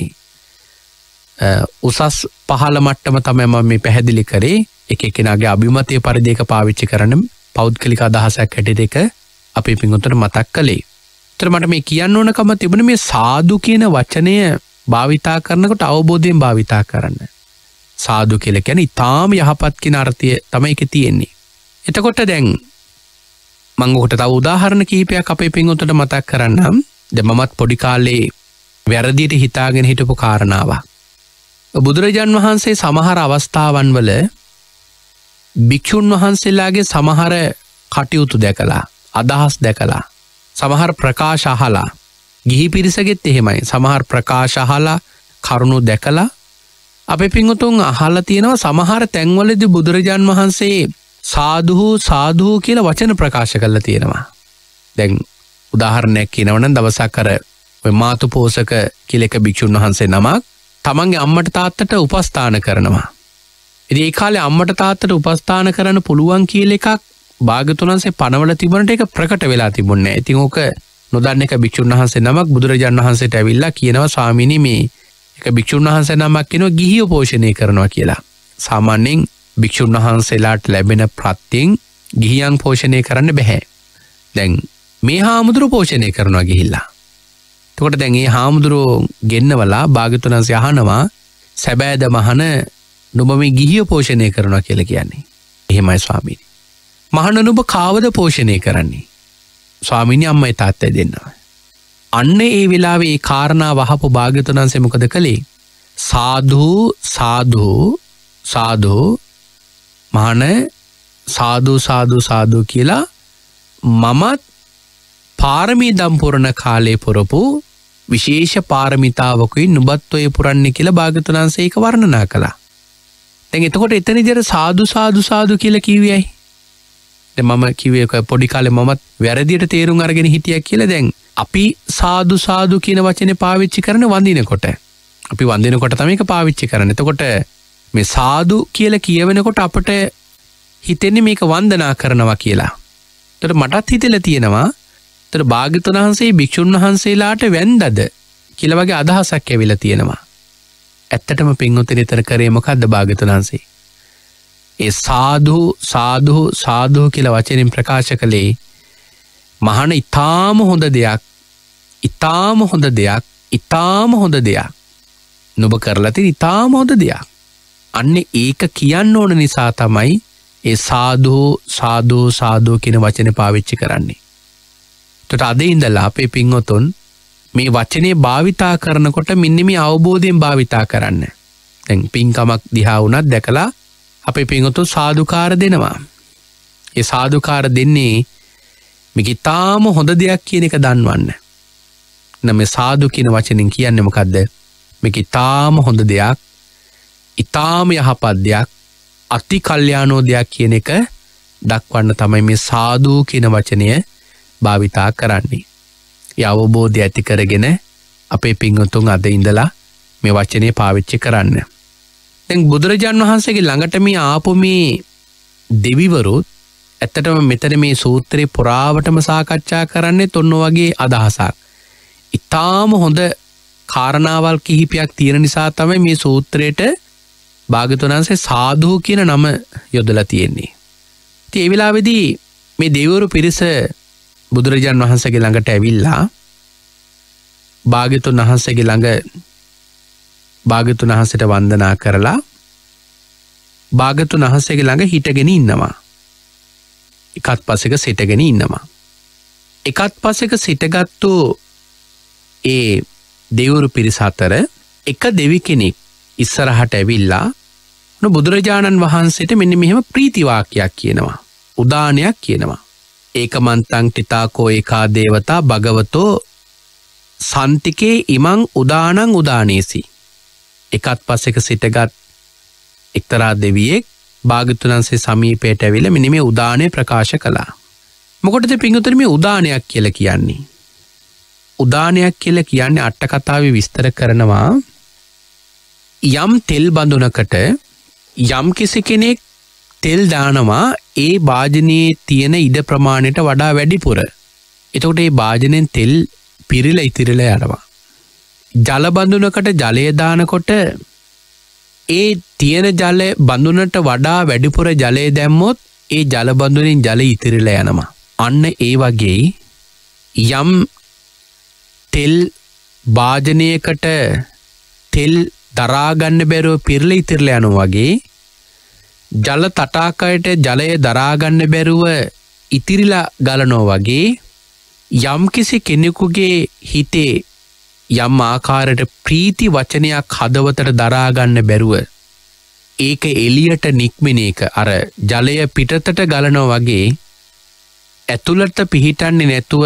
උසස් පහළ මට්ටම තමයි මම මේ පැහැදිලි කරේ. එක එක්කෙනාගේ අභිමතයේ පරිදි ඒක පාවිච්චි කරන පෞද්ගලික අදහසක් හැටියට ඒක අපේ පින්වතුන්ට මතක් කළේ. ඒතර මට මේ කියන්න ඕනකම තිබුණේ මේ සාදු කියන වචනය භාවිතා කරනකොට අවබෝධයෙන් භාවිතා කරන්න. සාදු කියලා කියන්නේ ඊටාම යහපත් කියන අර්ථය තමයි ඒකේ තියෙන්නේ. එතකොට දැන් මම ඔකට තව උදාහරණ කිහිපයක් අපේ පින්වතුන්ට මතක් කරන්නම්. දැන් මමත් පොඩි කාලේ වැරදියට හිතාගෙන හිටපු කාරණාවක්. බුදුරජාන් වහන්සේ සමහර අවස්ථාවන් වල භික්ෂුන් වහන්සේලාගේ සමහර කටයුතු දැකලා, අදහස් දැකලා, සමහර ප්‍රකාශ අහලා, ගිහි පිරිසගෙත් එහෙමයි. සමහර ප්‍රකාශ අහලා, කරුණු දැකලා අපේ පින්වතුන් අහලා තියෙනවා සමහර තැන්වලදී බුදුරජාන් වහන්සේ සාදු කියලා වචන ප්‍රකාශ කරලා තියෙනවා. දැන් උදාහරණයක් කියනවනම් දවසක් අර ඔය මාතුපෝසක කියලා එක භික්ෂුන් වහන්සේ නමක් තමන්ගේ අම්මට තාත්තට උපස්ථාන කරනවා. ඉතින් ඒ කාලේ අම්මට තාත්තට උපස්ථාන කරන්න පුළුවන් කියලා එකක් භාග්‍යවතුන් වහන්සේ පනවල තිබුණට ඒක ප්‍රකට වෙලා තිබුණේ නැහැ. ඉතින් ඕක නොදන්න එක භික්ෂුන් වහන්සේ නමක් බුදුරජාණන් වහන්සේට ඇවිල්ලා කියනවා ස්වාමීනි මේ එක භික්ෂුන් වහන්සේ නමක් කියනවා ගිහියෝ පෝෂණය කරනවා කියලා. සාමාන්‍යයෙන් භික්ෂුන් වහන්සේලාට ලැබෙන ප්‍රත්‍යයෙන් ගිහියන් පෝෂණය කරන්න බෑ. දැන් මේ හාමුදුරුවෝ පෝෂණය කරනවා ගිහිල්ලා. එතකොට දැන් මේ හාමුදුරුවෝ ගෙන්නවලා භාග්‍යවතුන් වහන්සේ අහනවා සැබෑද මහන නුඹ මේ ගිහියෝ පෝෂණය කරනවා කියලා කියන්නේ. එහෙමයි ස්වාමීනි. මහන නුඹ කාවද පෝෂණය කරන්නේ? ස්වාමීනි අම්මයි තාත්තයි දෙන්නවා. අන්න ඒ වෙලාවේ ඒ කාරණා වහපු භාග්‍යවතුන් වහන්සේ මොකද කළේ? සාදු මහන සාදු කියලා මමත් පාරමී දම් පුරන කාලේ පුරපු විශේෂ පාරමිතාවකුයි නුඹත් ඔය පුරන්නේ කියලා භාග්‍යවතුන් වහන්සේ ඒක වර්ණනා කළා. දැන් එතකොට එතනදී අර සාදු කියලා කිව්වේයි. දැන් මම කිව්වේ පොඩි කාලේ මමත් වැරදියට තේරුම් අරගෙන හිටියා කියලා. දැන් අපි සාදු කියන වචනේ පාවිච්චි කරන වඳිනකොට අපි වඳිනකොට තමයි ඒක පාවිච්චි කරන්නේ. එතකොට මේ සාදු කියලා කියවෙනකොට අපට හිතෙන්නේ මේක වන්දනා කරනවා කියලා. එතකොට මටත් හිතෙලා තියෙනවා එතකොට භාග්‍යවතුන් වහන්සේ භික්ෂුන් වහන්සේලාට වැන්දද කියලා වගේ අදහසක් ඇවිල්ලා තියෙනවා. ඇත්තටම පින්වතුනි ඊතර කරේ මොකද්ද භාග්‍යවතුන් වහන්සේ? ඒ සාදු කියලා වචනෙන් ප්‍රකාශ කළේ මහාන ඊටාම හොඳ දෙයක් නුඹ කරලා තියෙන ඊටාම හොඳ දෙයක්. අන්න ඒක කියන්න ඕන නිසා තමයි ඒ සාදු කියන වචනේ පාවිච්චි කරන්නේ. ඒකට අද ඉඳලා අපේ පින්වතුන් මේ වචනේ භාවිතා කරනකොට මෙන්න මේ අවබෝධයෙන් භාවිතා කරන්න. දැන් පින්කමක් දිහා වුණත් දැකලා අපේ පින්වතුන් සාදුකාර දෙනවා. ඒ සාදුකාර දෙන්නේ මේක ඊටාම හොඳ දෙයක් කියන එක දන්වන්න. නම් මේ සාදු කියන වචනෙන් කියන්නේ මොකද්ද? මේක ඊටාම හොඳ දෙයක්, ඊටාම යහපත් දෙයක්, අති කල්යාණෝ දෙයක් කියන එක දක්වන්න තමයි මේ සාදු කියන වචනය භාවිතා කරන්නේ. ඒ අවබෝධය ඇති කරගෙන අපේ පින්වතුන් අද ඉඳලා මේ වචනේ පාවිච්චි කරන්න. දැන් බුදුරජාණන් වහන්සේගේ ළඟට මේ ආපු මේ දෙවිවරුත් ඇත්තටම මෙතන මේ සූත්‍රේ පුරාවටම සාකච්ඡා කරන්නේ තොන්න වගේ අදහසක්. ඊටාම හොඳ කාරණාවල් කිහිපයක් තියෙන නිසා තමයි මේ සූත්‍රයට භාග්‍යවතුන් වහන්සේ සාදු කියන නම යොදලා තියෙන්නේ. ඉතින් ඒ වෙලාවේදී මේ දෙවිවරු පිරිස බුදුරජාණන් වහන්සේගේ ළඟට ඇවිල්ලා භාග්‍යවතුන් වහන්සේට වන්දනා කරලා භාග්‍යවතුන් වහන්සේගේ ළඟ හිටගෙන ඉන්නවා. එකත් පස්සෙක සිටගෙන ඉන්නවා. එකත් පස්සෙක සිටගත්තු ඒ දෙවිවරු පිරිස අතර එක දෙවි කෙනෙක් ඉස්සරහට ඇවිල්ලා බුදුරජාණන් වහන්සේට මෙන්න මෙහෙම ප්‍රීති වාක්‍යයක් කියනවා. උදානයක් කියනවා. ඒකමන්තං තිතාකෝ ඒකා දේවතා භගවතෝ සන්තිකේ ඉමං උදානං උදානේසි. එකත් පස්සෙක සිටගත් එක්තරා දෙවියෙක් භාග්‍යවතුන් වහන්සේ සමීපයට ඇවිල්ලා මෙන්න මේ උදානය ප්‍රකාශ කළා. මොකටද පින්වතුනි මේ උදානයක් කියලා කියන්නේ? උදානයක් කියලා කියන්නේ අට කතාවේ විස්තර කරනවා යම් තෙල් බඳුනකට යම් කිසි කෙනෙක් තෙල් දානවා ඒ භාජනයේ තියෙන ඉඩ ප්‍රමාණයට වඩා වැඩිපුර. එතකොට ඒ භාජනෙන් තෙල් පිරීලා ඉතිරිලා යනවා. ජල බඳුනකට ජලය දානකොට ඒ තියෙන ජල බඳුනට වඩා වැඩිපුර ජලය දැම්මොත් ඒ ජල බඳුනෙන් ජලය ඉතිරිලා යනවා. අන්න ඒ වගේ යම් තෙල් භාජනයකට තෙල් දරාගන්න බැරුව පිරලා ඉතිරිලා යනවා වගේ ජල තටාකයට ජලය දරාගන්න බැරුව ඉතිරිලා ගලනවා වගේ යම්කිසි කෙනෙකුගේ හිතේ යම් ආකාරයට ප්‍රීති වචනයක් හදවතට දරාගන්න බැරුව ඒක එළියට නික්මෙන එක අර ජලය පිටතට ගලනවා වගේ ඇතුළට පිහිටන්නේ නැතුව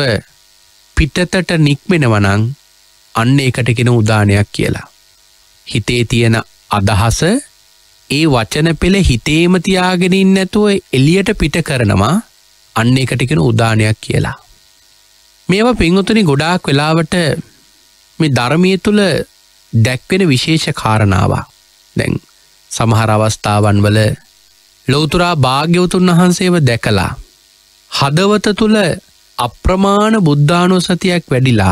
පිටතට නික්මෙනවා නම් අන්න ඒකට කියන උදානයක් කියලා. හිතේ තියෙන අදහස ඒ වචන පෙළ හිතේම තියාගෙන ඉන්නේ නැතුව එළියට පිට කරනවා. අන්න ඒකට කියන උදානයක් කියලා. මේවා පින්වතුනි ගොඩාක් වෙලාවට මේ ධර්මයේ තුල දැක්වෙන විශේෂ කාරණාවක්. දැන් සමහර අවස්ථාවන් වල ලෞතර භාග්‍යවතුන් වහන්සේව දැකලා හදවත තුල අප්‍රමාණ බුද්ධානුස්සතියක් වැඩිලා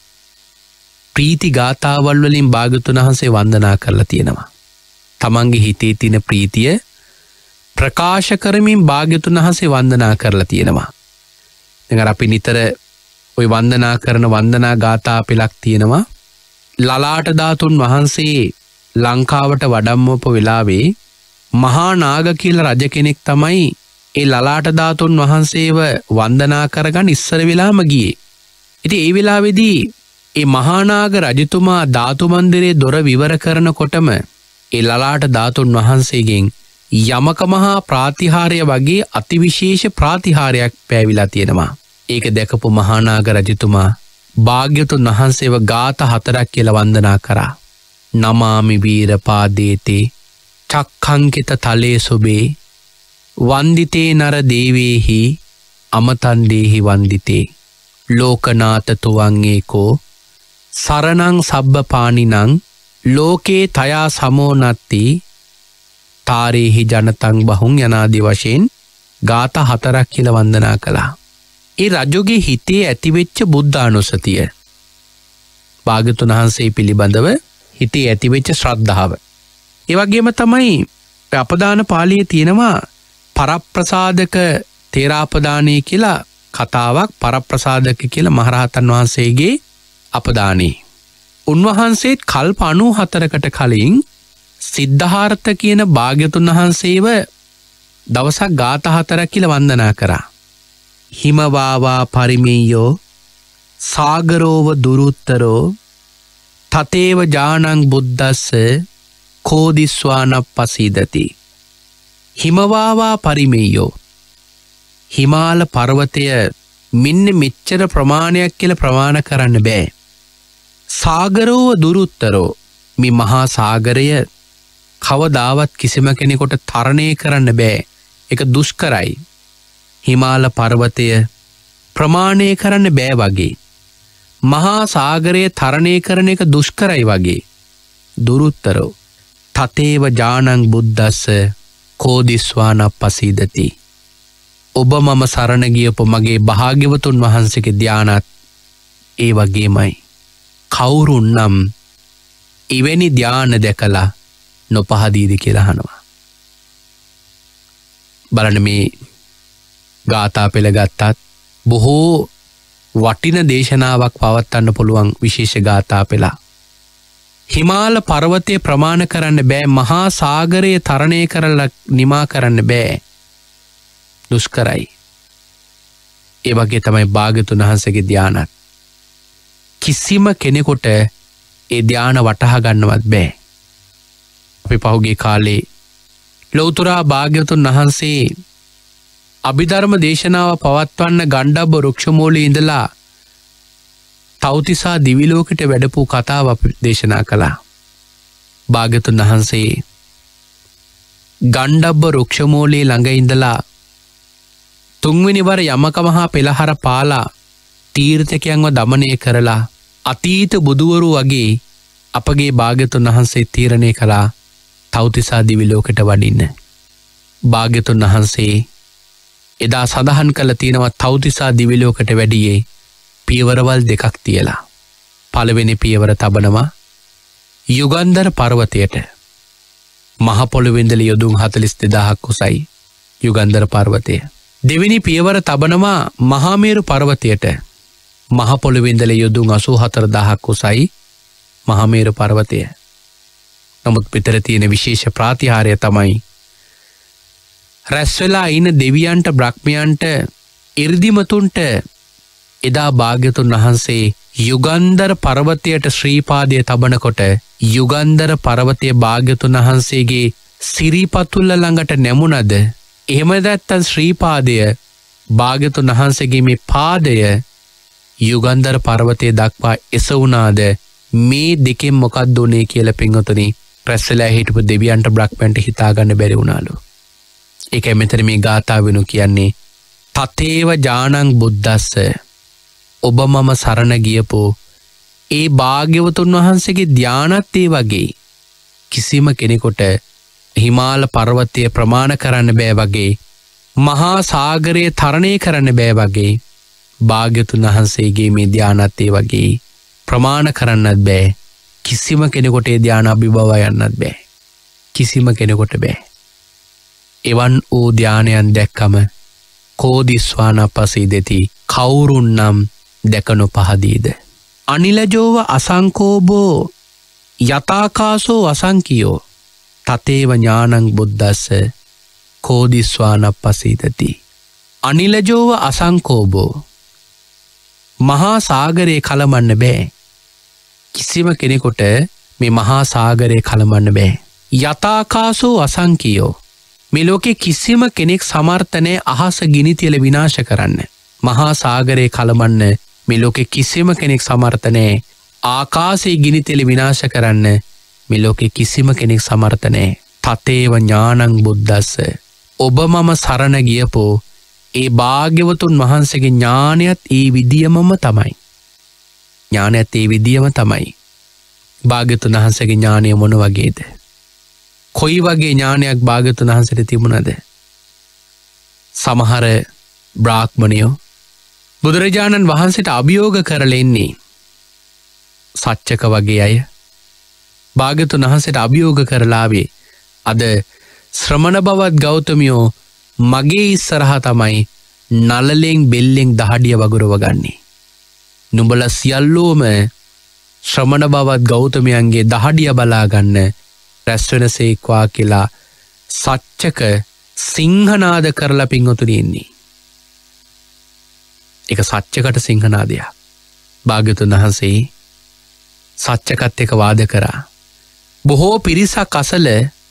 ප්‍රීති ගාථාවල් වලින් භාග්‍යවතුන් වහන්සේ වන්දනා කරලා තියෙනවා. තමන්ගේ හිතේ තියෙන ප්‍රීතිය ප්‍රකාශ කරමින් භාග්‍යවතුන් වහන්සේ වන්දනා කරලා තියෙනවා. දැන් අපි නිතර ওই වන්දනා කරන වන්දනා ගාථා පෙළක් තියෙනවා. ලලාට ධාතුන් වහන්සේ ලංකාවට වඩම්මවපු වෙලාවේ මහා නාග කියලා රජ කෙනෙක් තමයි ඒ ලලාට ධාතුන් වහන්සේව වන්දනා කරගන්න ඉස්සර වෙලාම ගියේ. ඉතින් ඒ වෙලාවේදී ඒ මහා නාග රජතුමා ධාතු මන්දිරේ දොර විවර කරනකොටම ඒ ලලාට ධාතුන් වහන්සේගෙන් යමක මහා ප්‍රාතිහාර්ය වගේ අතිවිශේෂ ප්‍රාතිහාර්යයක් පෑවිලා තියෙනවා. ඒක දැකපු මහා නාග රජතුමා භාග්‍යවතුන් වහන්සේව ගාථා 4ක් කියලා වන්දනා කරා. නමාමි වීර පාදේතේ චක්ඛංකිත තලේ සොබේ වන්දිතේ නර දේවේහි අමතන් දේහි වන්දිතේ ලෝකනාත තුවං ඒකෝ සරණං සබ්බපානිනං ලෝකේ තයා සමෝනත්ති තාරේහි ජනතං බහුං යනාදී වශයෙන් ගාථා 4ක් කියලා වන්දනා කළා. ඒ රජුගේ හිතේ ඇතිවෙච්ච බුද්ධානුස්සතිය භාග්‍යවතුන් වහන්සේ පිළිබඳව හිතේ ඇතිවෙච්ච ශ්‍රද්ධාව. ඒ වගේම තමයි අපදාන පාළියේ තියෙනවා පරප්‍රසාදක තේරාපදානය කියලා කතාවක්. පරප්‍රසාදක කියලා මහරහතන් වහන්සේගේ අපදානේ. උන්වහන්සේත් කල්ප 94කට කලින් සිද්ධාර්ථ කියන භාග්‍යවතුන් වහන්සේව දවසක් ගාථා 4ක් කියලා වන්දනා කරා. හිමවාවා පරිමෙය්‍යෝ සාගරෝව දුරුත්තරෝ තතේව ජානං බුද්දස්ස කෝදිස්වානප්පසීදති. හිමවාවා පරිමෙය්‍යෝ හිමාල පර්වතය මෙන්න මෙච්චර ප්‍රමාණයක් කියලා ප්‍රමාණ කරන්න බෑ. සාගරෝව දුරුත්තරෝ මේ මහා සාගරය කවදාවත් කිසිම කෙනෙකුට තරණය කරන්න බෑ. ඒක දුෂ්කරයි. හිමාල පර්වතය ප්‍රමාණය කරන්න බෑ වගේ. මහා සාගරය තරණය කරන එක දුෂ්කරයි වගේ. දුරුත්තරෝ තතේව ජානං බුද්දස්ස කෝදිස්වානප්පසීදති. ඔබ මම සරණ ගියපු මගේ භාග්‍යවතුන් වහන්සේගේ ධානත් ඒ වගේමයි. කවුරුන්නම් එවැනි ධාන දැකලා නොපහදීද කියලා අහනවා. බලන්න මේ ගාථා පෙළ ගත්තත් බොහෝ වටින දේශනාවක් පවත්වන්න පුළුවන් විශේෂ ගාථා පෙළ. හිමාල පර්වතය ප්‍රමාණ කරන්න බෑ. මහා සාගරය තරණය කරලා නිමා කරන්න බෑ. දුෂ්කරයි. ඒ වගේ තමයි භාග්‍යවතුන් වහන්සේගේ ධානත්. කිසිම කෙනෙකුට ඒ ධාන වටහා ගන්නවත් බෑ. අපි පහුගිය කාලේ ලෞතර භාග්‍යවතුන් වහන්සේ අභිධර්ම දේශනාව පවත්වන්න ගණ්ඩබ්බ රුක්ෂ මූලයේ ඉඳලා තව්තිසා දිවි ලෝකෙට වැඩපු කතාව අපි දේශනා කළා. භාග්‍යවතුන් වහන්සේ ගණ්ඩබ්බ රුක්ෂ මූලයේ ළඟ ඉඳලා තුන්වෙනි වර යමක මහා පෙළහර පාලා තීර්ථකයන්ව දමනය කරලා අතීත බුදුවරු වගේ අපගේ භාග්‍යවතුන් වහන්සේ තීරණය කළා තව්තිසා දිවි ලෝකෙට වඩින්න. භාග්‍යවතුන් වහන්සේ එදා සඳහන් කළ තියෙනවා තව්තිසා දිවි ලෝකෙට වැඩියේ පියවරවල් දෙකක් තියලා. පළවෙනි පියවර තබනවා යුගන්ධර පර්වතයට. මහ පොළොවේ ඉඳලා යොදුන් 42000ක් උසයි යුගන්ධර පර්වතය. දෙවෙනි පියවර තබනවා මහාමේරු පර්වතයට. මහ පොළොවේ ඉඳලා යොදුන් 84000ක් උසයි මහාමේරු පර්වතය. නමුත් පිටර තියෙන විශේෂ ප්‍රාතිහාර්ය තමයි රැස් වෙලා ඉන දෙවියන්ට බ්‍රහ්මයන්ට 이르දිමතුන්ට එදා භාග්‍යවතුන් වහන්සේ යුගන්ධර පර්වතයට ශ්‍රීපාදය තබනකොට යුගන්ධර පර්වතය භාග්‍යවතුන් වහන්සේගේ සිරිපතුල්ල ළඟට නැමුණද එහෙම නැත්නම් ශ්‍රීපාදය භාග්‍යවතුන් වහන්සේගේ මේ පාදය යුගන්ධර පර්වතය දක්වා එසවුණාද මේ දෙකෙන් මොකක්ද උනේ කියලා පින්වතුනි රැස්වෙලා හිටපු දෙවියන්ට බ්‍රහ්මයන්ට හිතාගන්න බැරි වුණාලු. ඒකයි මෙතන මේ ගාථාවෙනු කියන්නේ තතේව ඥානං බුද්දස්ස ඔබ මම සරණ ගියපෝ ඒ භාග්‍යවතුන් වහන්සේගේ ධානත් ඒ වගේ කිසිම කෙනෙකුට හිමාල පර්වතය ප්‍රමාණ කරන්න බෑ වගේ මහා සාගරය තරණය කරන්න බෑ වගේ භාග්‍යවතුන් වහන්සේගේ මේ ධානත් ඒ වගේ ප්‍රමාණ කරන්නත් බෑ. කිසිම කෙනෙකුට ඒ ධාන අභිභව යන්නත් බෑ. කිසිම කෙනෙකුට බෑ. එවන් වූ ධානයන් දැක්කම කෝදිස්වාන පසීදෙති කවුරුන්නම් දැකනු පහදීද. අනිලජෝව අසංකෝබෝ යතාකාසෝ අසංකියෝ තතේව ඥානං බුද්දස්ස කෝදිස්වාන පසීදති. අනිලජෝව අසංකෝබෝ මහා සාගරයේ කලමන්න බෑ. කිසිම කෙනෙකුට මේ මහා සාගරයේ කලමන්න බෑ. යතාකාසෝ අසංකියෝ මේ ලෝකේ කිසිම කෙනෙක් සමර්ථ නැහැ අහස ගිනි තියලා විනාශ කරන්න. මහා සාගරයේ කලමන්න මේ ලෝකේ කිසිම කෙනෙක් සමර්ථ නැහැ ආකාශයේ ගිනි තියලා විනාශ කරන්න. මේ ලෝකේ කිසිම කෙනෙක් සමර්ථ නැහැ. තතේව ඥානං බුද්දස්ස ඔබ මම සරණ ගියපෝ ඒ භාග්‍යවතුන් වහන්සේගේ ඥානයත් ඒ විදියමම තමයි. ඥානයත් ඒ විදියම තමයි. භාග්‍යවතුන් වහන්සේගේ ඥානය මොන වගේද? කොයි වගේ ඥානයක් භාග්‍යවතුන් වහන්සේට තිබුණද? සමහර බ්‍රාහ්මණයෝ බුදුරජාණන් වහන්සේට අභියෝග කරලා ඉන්නේ. සච්චක වගේ අය භාග්‍යවතුන් වහන්සේට අභියෝග කරලා ආවේ අද ශ්‍රමණ බවත් ගෞතමියෝ මගේ ඉස්සරහා තමයි නලලෙන් බෙල්ලෙන් දහඩිය වගුරව ගන්නේ. නුඹලා සියල්ලෝම ශ්‍රමණ බවත් ගෞතමයන්ගේ දහඩිය බලා ගන්න රැස් වෙනසේක්වා කියලා සච්චක සිංහනාද කරලා පින්වතුනි ඉන්නේ. ඒක සච්චකට සිංහනාදයක්. භාග්‍යවතුන් වහන්සේ සච්චකත් එක්ක වාද කරා. බොහෝ පිරිසක් අසල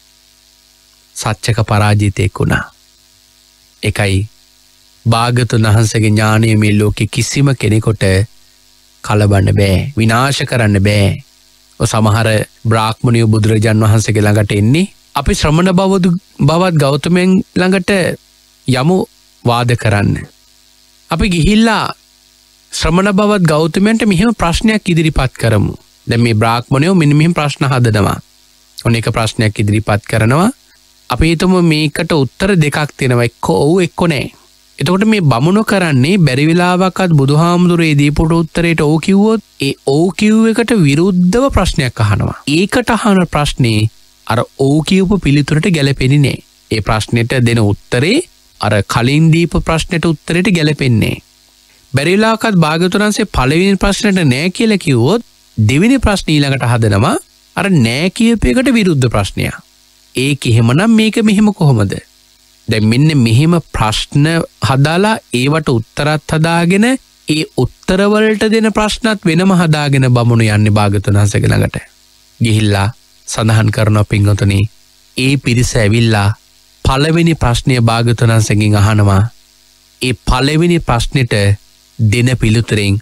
සච්චක පරාජිතයෙක් වුණා. එකයි භාග්‍යවතුන් වහන්සේගේ ඥානය මේ ලෝකෙ කිසිම කෙනෙකුට කලබන්න බෑ විනාශ කරන්න බෑ. සමහර බ්‍රාහ්මණයෝ බුදුරජාන් වහන්සේගේ ළඟට එන්නේ අපි ශ්‍රමණ බවත් ගෞතමයන් ළඟට යමු වාද කරන්න. අපි ගිහිල්ලා ශ්‍රමණ බවත් ගෞතමයන්ට මෙහෙම ප්‍රශ්නයක් ඉදිරිපත් කරමු. දැන් මේ බ්‍රාහ්මණයෝ මෙන්න මෙහෙම ප්‍රශ්න හදනවා. ඔන්න එක ප්‍රශ්නයක් ඉදිරිපත් කරනවා. අපි හිතමු මේකට උත්තර දෙකක් තියෙනවා. එක්ක ඔව් එක්ක නෑ. එතකොට මේ බමුණෝ කරන්නේ බැරි වෙලාවකත් බුදුහාමුදුරේ දීපු උත්තරයට ඔව් කිව්වොත් ඒ ඔව් කිව් එකට විරුද්ධව ප්‍රශ්නයක් අහනවා. ඒකට අහන ප්‍රශ්නේ අර ඔව් කියපු පිළිතුරට ගැලපෙන්නේ නෑ. ඒ ප්‍රශ්නෙට දෙන උත්තරේ අර කලින් දීපු ප්‍රශ්නෙට උත්තරයට ගැලපෙන්නේ නෑ. බැරි වෙලාවකත් භාග්‍යවතුන් වහන්සේ පළවෙනි ප්‍රශ්නෙට නෑ කියලා කිව්වොත් දෙවෙනි ප්‍රශ්නේ ඊළඟට හදනවා අර නෑ කියපු එකට විරුද්ධ ප්‍රශ්නයක්. ඒක එහෙමනම් මේක මෙහෙම කොහොමද? දැන් මෙන්න මෙහෙම ප්‍රශ්න හදාලා ඒවට උත්තරත් හදාගෙන ඒ උත්තරවලට දෙන ප්‍රශ්නත් වෙනම හදාගෙන බමුණු යන්නේ භාග්‍යවතුන් වහන්සේගේ ළඟට. ගිහිල්ලා සඳහන් කරනවා පින්වතුනි ඒ පිරිස ඇවිල්ලා පළවෙනි ප්‍රශ්නය භාග්‍යවතුන් වහන්සේගෙන් අහනවා. ඒ පළවෙනි ප්‍රශ්නෙට දෙන පිළිතුරෙන්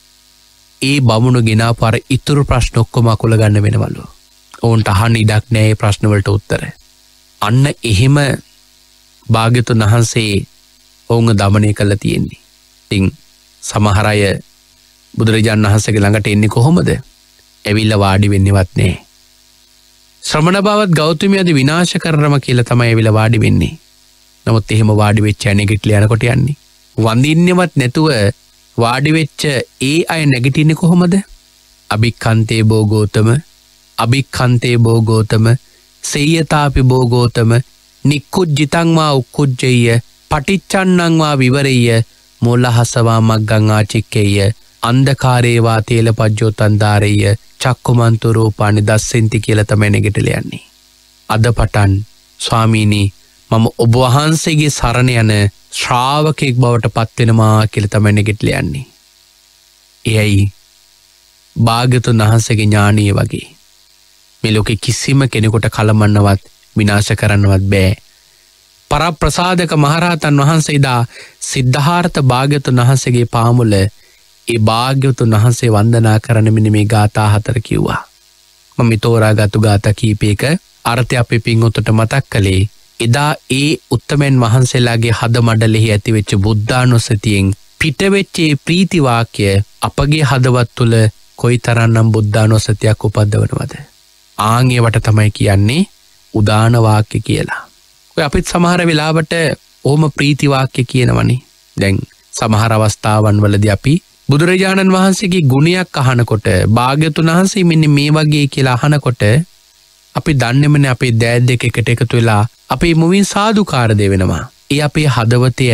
ඒ බමුණු ගෙනාපු අර ඉතුරු ප්‍රශ්න ඔක්කොම අකුල ගන්න වෙනවලු. ඔවුන්ට අහන්න ඉඩක් නෑ ඒ ප්‍රශ්නවලට උත්තර. අන්න එහෙම භාග්‍යවතුන් වහන්සේ ඔවුන්ව දමනය කළා තියෙන්නේ. ඉතින් සමහර අය බුදුරජාණන් වහන්සේගේ ළඟට එන්නේ කොහොමද? ඇවිල්ලා වාඩි වෙන්නේවත් නෑ. ශ්‍රමණ බවත් ගෞතමයාද විනාශ කරනම කියලා තමයි ඇවිල්ලා වාඩි වෙන්නේ. නමුත් එහෙම වාඩි වෙච්ච අය නැගිටලා යනකොට යන්නේ. වඳින්නවත් නැතුව වාඩි වෙච්ච ඒ අය නැගිටින්නේ කොහොමද? අභික්ඛන්තේ බෝ ගෞතම අභික්ඛන්තේ බෝ ගෞතම සේයතාපි බෝ ගෞතම නික්කුජ්ජිතං වා උක්කුජ්ජෙය්‍ය පටිච්චන්නං වා විවරෙය්‍ය මොලහසවා මග්ගං ආචික්කෙය්‍ය අන්ධකාරේ වා තේලපජ්ජෝ තන්දාරෙය්‍ය චක්කුමන්තු රූපානි දස්සෙන්ති කියලා තමයි නැගිටලා යන්නේ. අද පටන් ස්වාමීනි මම ඔබ වහන්සේගේ සරණ යන ශ්‍රාවකෙක් බවට පත් වෙනවා කියලා තමයි නැගිටලා යන්නේ. එයයි භාග්‍යවතුන් වහන්සේගේ ඥානීය වගේ. මේ ලෝකේ කිසිම කෙනෙකුට කලමන්නවත් විනාශ කරන්නවත් බෑ. පරප්‍රසාදක මහරහතන් වහන්සේ දා සිද්ධාර්ථ භාග්‍යවතුන් වහන්සේගේ පාමුල ඒ භාග්‍යවතුන් වහන්සේ වන්දනා කරන මෙන්න මේ ගාථා හතර කිව්වා. මම තෝරාගත්තු ගාථා කීපයක අර්ථය අපේ පින්වතුන්ට මතක් කළේ එදා ඒ උත්තමයන් වහන්සේලාගේ හද මඩලෙහි ඇතිවෙච්ච බුද්ධානුස්සතියෙන් පිටවෙච්ච ප්‍රීති වාක්‍ය අපගේ හදවත් තුළ කොයිතරම්නම් බුද්ධානුස්සතියක් උපද්දවනවද? ආන්ගේවට තමයි කියන්නේ උදාන වාක්‍ය කියලා. ඔය අපිත් සමහර වෙලාවට ඕම ප්‍රීති වාක්‍ය කියනවනේ. දැන් සමහර අවස්ථාවන් වලදී අපි බුදුරජාණන් වහන්සේගේ ගුණයක් අහනකොට භාග්‍යතුන් වහන්සේ මෙන්න මේ වගේ කියලා අහනකොට අපි දන්නේමනේ අපේ දෑත් දෙක එකට එකතු වෙලා අපේ මුවින් සාදුකාර දෙවෙනවා. ඒ අපේ හදවතේ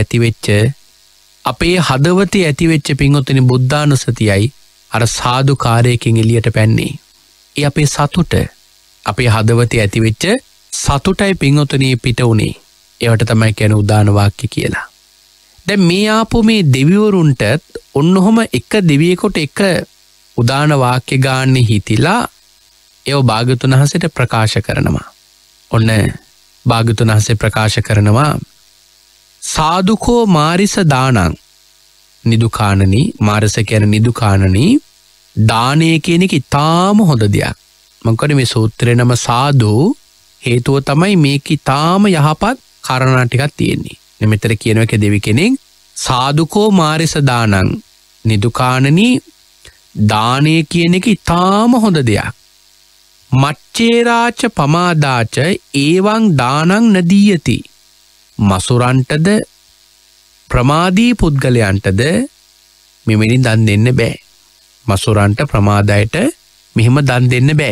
ඇතිවෙච්ච පින්වතුනි බුද්ධානුස්සතියයි අර සාදුකාරයකින් එළියට පැන්නේ. ඒ අපේ සතුට අපේ හදවතේ ඇතිවෙච්ච සතුටයි පින්වතුනි පිට උනේ. ඒවට තමයි කියන්නේ උදාන වාක්‍ය කියලා. දැන් මේ ආපු මේ දෙවිවරුන්ට ඔන්නොහම එක දෙවියෙකුට එක උදාන වාක්‍ය ගාන්නේ හිතිලා ඒව භාග්‍යවතුන් වහන්සේට ප්‍රකාශ කරනවා. ඔන්න භාග්‍යවතුන් වහන්සේ ප්‍රකාශ කරනවා සාදුකෝ මාරිස දානං නිදුකානනි. මාරිස කියන්නේ නිදුකානනි. දානය කියන එක ඉතාම හොඳ දෙයක්. මම කියන්නේ මේ සූත්‍රේ නම සාදු හේතුව තමයි මේක ඉතාම යහපත් කාරණා ටිකක් තියෙන්නේ. මෙතන කියනවා එක දෙවි කෙනෙක් සාදුකෝ මාරිස දානං නිදුකානනි. දානය කියන එක ඉතාම හොඳ දෙයක්. මච්චේරාච පමාදාච ඒවං දානං නදීයති. මසුරන්ටද ප්‍රමාදී පුද්ගලයන්ටද මෙවැනි දන් දෙන්න බෑ. මසුරන්ට ප්‍රමාදයට මෙහෙම දන් දෙන්න බෑ.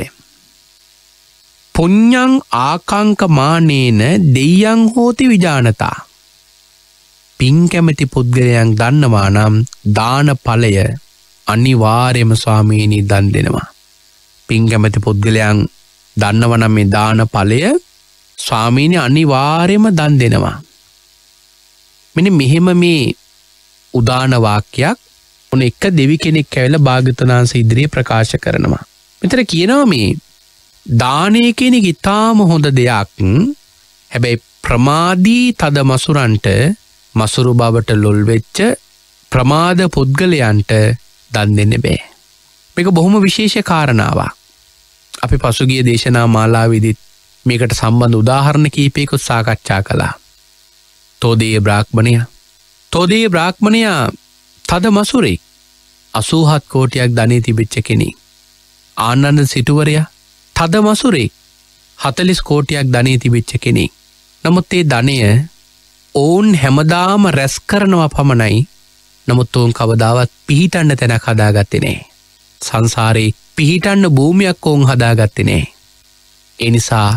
පුඤ්ඤං ආකංක මානේන දෙය්‍යං හෝති විජානතා. පින් කැමති පුද්ගලයන් දන්නවා නම් දාන ඵලය අනිවාර්යයෙන්ම ස්වාමීනි දන් දෙනවා. පින් කැමති පුද්ගලයන් දන්නවා නම් මේ දාන ඵලය ස්වාමීනි අනිවාර්යයෙන්ම දන් දෙනවා. මෙන්න මෙහෙම මේ උදාන වාක්‍යයක් උන එක දෙවි කෙනෙක් ඇවිල්ලා භාග්‍යවතුන් වහන්සේ ඉදිරියේ ප්‍රකාශ කරනවා. මෙතන කියනවා මේ දානය කියන එක ඉතාම හොඳ දෙයක්. හැබැයි ප්‍රමාදී තද මසුරන්ට මසුරු බවට ලොල් වෙච්ච ප්‍රමාද පුද්ගලයන්ට දන් දෙන්න බෑ. මේක බොහොම විශේෂ කාරණාවක්. අපි පසුගිය දේශනා මාලාවේදීත් මේකට සම්බන්ධ උදාහරණ කීපයකුත් සාකච්ඡා කළා. තෝදේය බ්‍රාහ්මණයා තද මසුරෙක් 87 කෝටියක් ධනෙ තිබිච්ච කෙනෙක්. ආනන්ද සිටුවරයා තද මසුරෙක් 40 කෝටියක් ධනෙ තිබිච්ච කෙනෙක්. නමුත් ඒ ධනය ඔවුන් හැමදාම රැස් කරනවා පමණයි. නමුත් ඔවුන් කවදාවත් පිහිටන්න තැනක් හදාගත්තේ නැහැ. සංසාරේ පිහිටන්න භූමියක් ඔවුන් හදාගත්තේ නැහැ. ඒ නිසා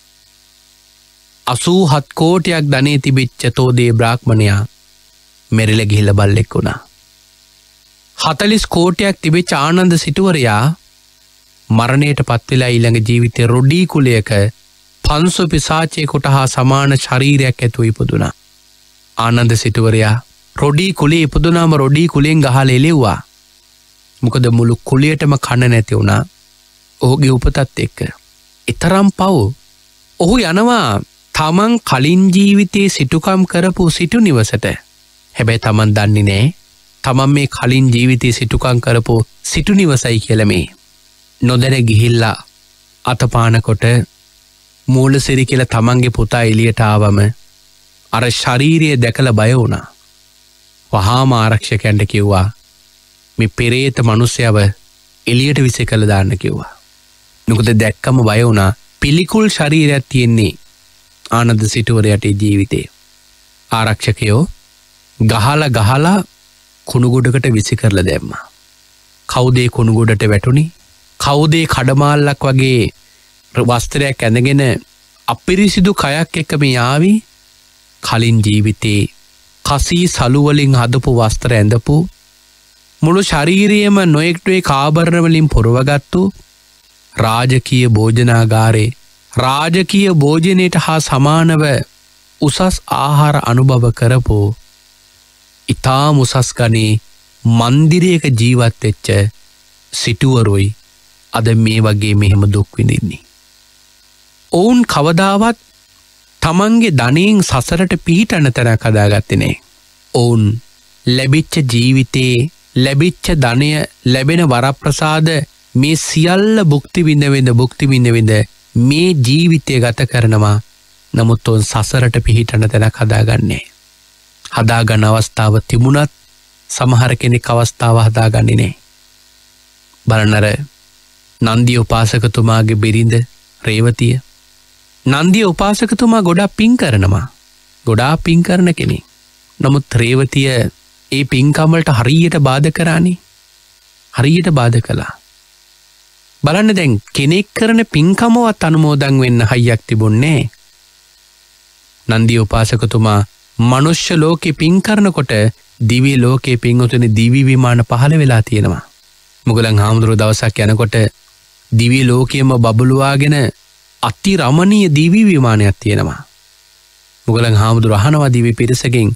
87 කෝටියක් ධනෙ තිබිච්ච තෝදේ බ්‍රාහ්මණයා මෙරිලා ගිහිල්ලා බල්ලෙක් වුණා. 40 කෝටියක් තිබිච්ච ආනන්ද සිටුවරයා මරණයට පත් වෙලා ඊළඟ ජීවිතේ රොඩී කුලයක පන්සු පිසාචයෙකුට හා සමාන ශරීරයක් ඇතුව ඉපදුනා. ආනන්ද සිටුවරයා රොඩී කුලේ ඉපදුනාම රොඩී කුලෙන් ගහලා එලෙව්වා. මොකද මුළු කුලයටම කන නැති වුණා. ඔහුගේ උපතත් එක්ක. ඊතරම් පව්. ඔහු යනවා තමන් කලින් ජීවිතේ සිටුකම් කරපු සිටු නිවසට. හැබැයි තමන් දන්නේ නැහැ තමන් මේ කලින් ජීවිතේ සිටුකම් කරපු සිටු නිවසයි කියලා මේ. නොදැන ගිහිල්ලා අතපානකොට මූලසිරි කියලා තමන්ගේ පුතා එළියට ආවම අර ශාරීරිය දැකලා බය වුණා. වහාම ආරක්ෂකයන්ට කිව්වා මේ පෙරේත මිනිස්සයව එළියට විසිකලා දාන්න කිව්වා. මොකද දැක්කම බය වුණා. පිළිකුල් ශරීරයක් තියෙන්නේ ආනන්ද සිටුවරයාට ජීවිතේ. ආරක්ෂකයෝ ගහලා කුණුගොඩකට විසිකරලා දැම්මා. කවුද ඒ කුණුගොඩට වැටුනේ? කවුද ඒ කඩමාල්ලක් වගේ වස්ත්‍රයක් ඇඳගෙන අපිරිසිදු කයක් එක්ක මේ ආවි? කලින් ජීවිතේ කසී සලු වලින් හදපු වස්ත්‍ර ඇඳපු මුළු ශරීරයම නොයෙක් ආභරණ වලින් පුරවගත්තු රාජකීය භෝජනාගාරේ රාජකීය භෝජනයට හා සමානව උසස් ආහාර අනුභව කරපු ඉතාම උසස් ගණේ මන්දිරයක ජීවත් වෙච්ච සිටුවරුයි අද මේ වගේ මෙහෙම දුක් විඳින්නේ. ඔවුන් කවදාවත් තමන්ගේ ධනයෙන් සසරට පිහිටන තැනක් හදාගත්තේ නැහැ. ඔවුන් ලැබිච්ච ජීවිතේ ලැබිච්ච ධනය ලැබෙන වරප්‍රසාද මේ සියල්ල භුක්ති විඳ මේ ජීවිතය ගත කරනවා. නමුත් ඔවුන් සසරට පිහිටන තැනක් හදාගන්නේ. හදාගන්න අවස්ථාව තිබුණත් සමහර කෙනෙක් අවස්ථාව හදාගන්නේ නෑ. බලන්නර නන්දිය උපාසකතුමාගේ බිරිඳ රේවතිය. නන්දිය උපාසකතුමා ගොඩාක් පින් කරනවා. ගොඩාක් පින් කරන කෙනෙක්. නමුත් රේවතිය ඒ පින්කම්වලට හරියට බාධා කරානේ. හරියට බාධා කළා. බලන්න දැන් කෙනෙක් කරන පින්කමවත් අනුමෝදන් වෙන්න හයියක් තිබුණේ නෑ. නන්දිය උපාසකතුමා මනුෂ්‍ය ලෝකේ පින් කරනකොට දිව්‍ය ලෝකේ පින්වතුනි දිවි විමාන පහළ වෙලා තියෙනවා. මුගලන් හාමුදුරුවෝ දවසක් යනකොට දිව්‍ය ලෝකයේම බබළුවාගෙන අති රමණීය දිවි විමානයක් තියෙනවා. මුගලන් හාමුදුරුවෝ අහනවා දිව්‍ය පිරිසකින්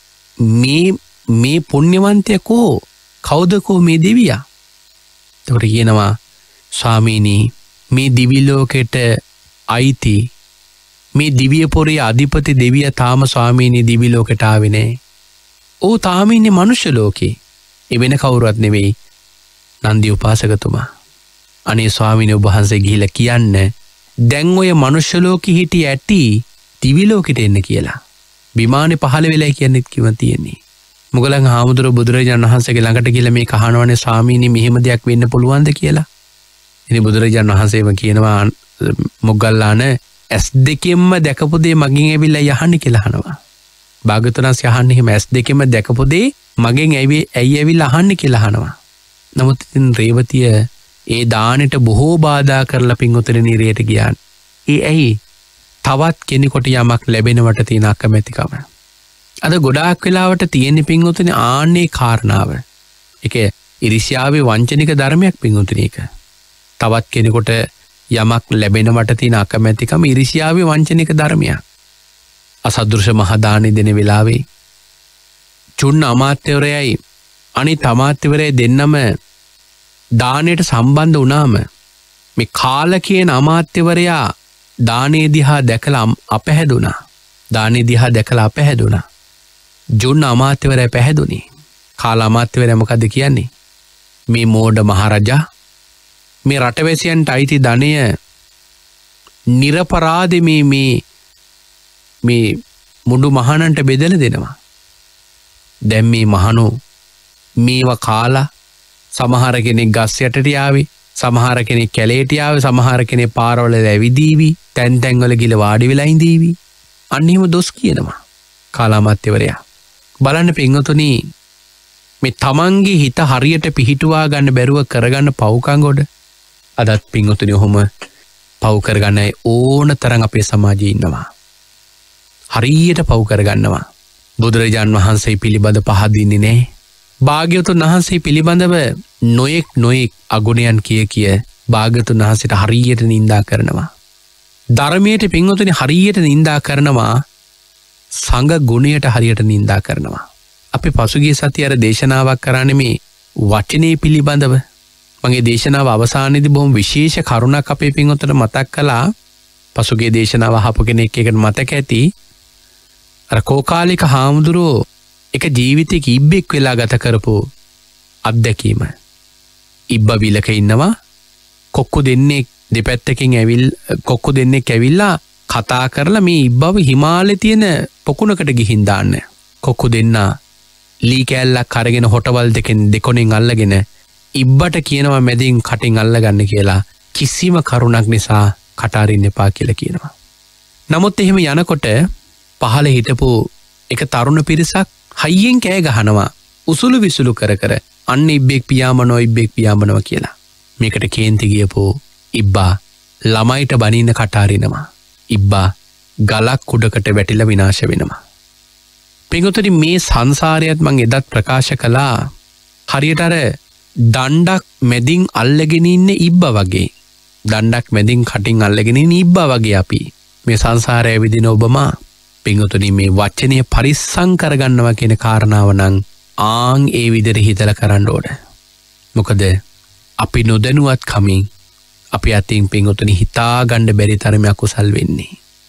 මේ පුණ්‍යවන්තයා කවුද මේ දෙවියා? එතකොට කියනවා ස්වාමීනි මේ දිව්‍ය ලෝකෙට අයිති මේ දිව්‍ය පොරේ අධිපති දෙවියා තාම ස්වාමීනි දිව්‍ය ලෝකෙට ආවේ නැහැ. "ඕ තාම ඉන්නේ මනුෂ්‍ය ලෝකේ." ඒ වෙන කවුරුවත් නෙවෙයි නන්දි උපාසකතුමා. "අනේ ස්වාමීනි ඔබ වහන්සේ ගිහිල්ලා කියන්න දැන් ඔය මනුෂ්‍ය ලෝකෙ හිටිය ඇටි දිව්‍ය ලෝකෙට එන්න කියලා. විමානේ පහළ වෙලා කියන්නේත් කිව්වා තියෙන්නේ." මුගලන් හාමුදුරුවෝ බුදුරජාණන් වහන්සේගේ ළඟට ගිහලා මේ කහනවනේ ස්වාමීනි මෙහෙම දෙයක් වෙන්න පුළුවන්ද කියලා. ඉතින් බුදුරජාණන් වහන්සේම කියනවා මොග්ගල්ලාන ඇස් දෙකෙන්ම දැකපු දේ මගෙන් ඇවිල්ලා යහන්නේ කියලා අහනවා. භාග්‍යවතුන් වහන්සේ අහන්නේ එහෙම ඇස් දෙකෙන්ම දැකපු දේ මගෙන් ඇයි ඇවිල්ලා අහන්නේ කියලා අහනවා. නමුත් ඉතින් රේවතිය ඒ දානෙට බොහෝ බාධා කරලා පින්වතුනි නිරයට ගියා. ඇයි? තවත් කෙනෙකුට යමක් ලැබෙනවට තියෙන අකමැතිකම. අද ගොඩාක් වෙලාවට තියෙන පින්වතුනි ආන්නේ කාරණාව. ඒක ඉරිසියාවේ වංචනික ධර්මයක් පින්වතුනි ඒක. තවත් කෙනෙකුට යමක් ලැබෙනවට තියෙන අකමැතිකම ඉරිසියාවේ වංචනික ධර්මයක්. අසදෘශ මහදානෙ දෙන වෙලාවේ චුන්න අමාත්‍යවරයයි අනිත් අමාත්‍යවරයයි දෙන්නම දානෙට සම්බන්ධ වුණාම මේ කාල කියන අමාත්‍යවරයා දානේ දිහා දැකලා අපහැදුණා. දානේ දිහා දැකලා අපහැදුණා. ජොන්න අමාත්‍යවරයා පැහැදුනේ. කාල අමාත්‍යවරයා මොකද කියන්නේ? මේ මෝඩ මහරජා මේ රටවැසියන්ට අයිති ධනය නිරපරාධ මේ මුඩු මහණන්ට බෙදලා දෙනවා. දැන් මේ මහණෝ මේවා කාලා සමහර කෙනෙක් ගස් යටට යාවේ, සමහර කෙනෙක් කැලේට යාවේ, සමහර කෙනෙක් පාරවල ඇවිදීවි, තැන් තැන්වල ගිල වාඩි වෙලා ඉඳීවි. අන්න එහෙම දොස් කියනවා කාලාමාත්‍යවරයා. බලන්න පින්වතුනි මේ තමන්ගේ හිත හරියට පිහිටුවා ගන්න බැරුව කරගන්න පව්කම් ගොඩ අදත් පින්වතුනි ඔහොම පව් කරගන්න ඕන තරම් අපේ සමාජයේ ඉන්නවා. හරියට පව් කරගන්නවා. බුදුරජාන් වහන්සේ පිළිබඳ පහදින්නේ නැහැ. භාග්‍යවතුන් වහන්සේ පිළිබඳව නොයෙක් අගුණයන් කිය භාග්‍යවතුන් වහන්සේට හරියට නිඳා කරනවා. ධර්මයට පින්වතුනි හරියට නිඳා කරනවා. සංඝ ගුණයට හරියට නිඳා කරනවා. අපි පසුගිය සතියේ අර දේශනාවක් කරන්නේ මේ වචනේ පිළිබඳව. මගේ දේශනාව අවසානයේදී බොහොම විශේෂ කරුණක් අපේ පින්වතුන්ට මතක් කළා. පසුගිය දේශනාව අහපු කෙනෙක් එකට මතක ඇති. අර කෝකාලික හාමුදුරුවෝ එක ජීවිතයක ඉබ්බෙක් වෙලා ගත කරපු අත්දැකීම. ඉබ්බා විලක ඉන්නවා. කොක්කු දෙන්නෙක් දෙපැත්තකින් කොක්කු දෙන්නෙක් ඇවිල්ලා කතා කරලා මේ ඉබ්බව හිමාලයේ තියෙන පොකුණකට ගිහින් දාන්න. කොක්කු දෙන්නා ලී කෑල්ලක් අරගෙන හොටවල් දෙකොණෙන් අල්ලගෙන ඉබ්බට කියනවා මැදින් කටින් අල්ලගන්න කියලා. කිසිම කරුණක් නිසා කට අරින්න එපා කියලා කියනවා. නමුත් එහෙම යනකොට පහළ හිටපු එක තරුණ පිරිසක් හයියෙන් කෑ ගහනවා. උසුළු විසුළු කර අන්න ඉබ්බෙක් පියාඹනවා කියලා. මේකට කේන්ති ගියපෝ ඉබ්බා ළමයිට බනින්න කට අරිනවා. ඉබ්බා ගලක් උඩකට වැටිලා විනාශ වෙනවා. පින්වතුනි මේ සංසාරයත් මං එදත් ප්‍රකාශ කළා. හරියට අර දණ්ඩක් මැදින් අල්ලගෙන ඉන්න ඉබ්බා වගේ. දණ්ඩක් මැදින් කටින් අල්ලගෙන ඉන්න ඉබ්බා වගේ අපි මේ සංසාරයේ විදින ඔබමා. පින්වතුනි මේ වචනය පරිස්සම් කරගන්නවා කියන කාරණාව නම් ආන් ඒ විදිහට හිතලා කරන්න ඕන. මොකද අපි නොදැනුවත් කමින් අපි අතින් පින්වතුනි හිතා ගන්න බැරි තරමේ අකුසල් වෙන්නේ.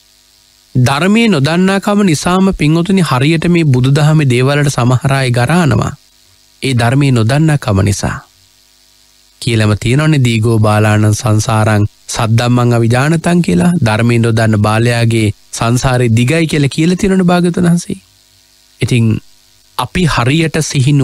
ධර්මයේ නොදන්නාකම නිසාම පින්වතුනි හරියට මේ බුදුදහමේ දේවල්වලට සමහර අය ගරහනවා. ඒ ධර්මයේ නොදන්නාකම නිසා කියලාම තියෙනවනේ දීගෝ බාලාණන් සංසාරං සද්දම්මං අවිජානතං කියලා. ධර්මයෙන් නොදන්න බාලයාගේ සංසාරේ දිගයි කියලා කියලා තියෙනවනේ භාග්‍යවතුන් වහන්සේ. ඉතින් අපි හරියට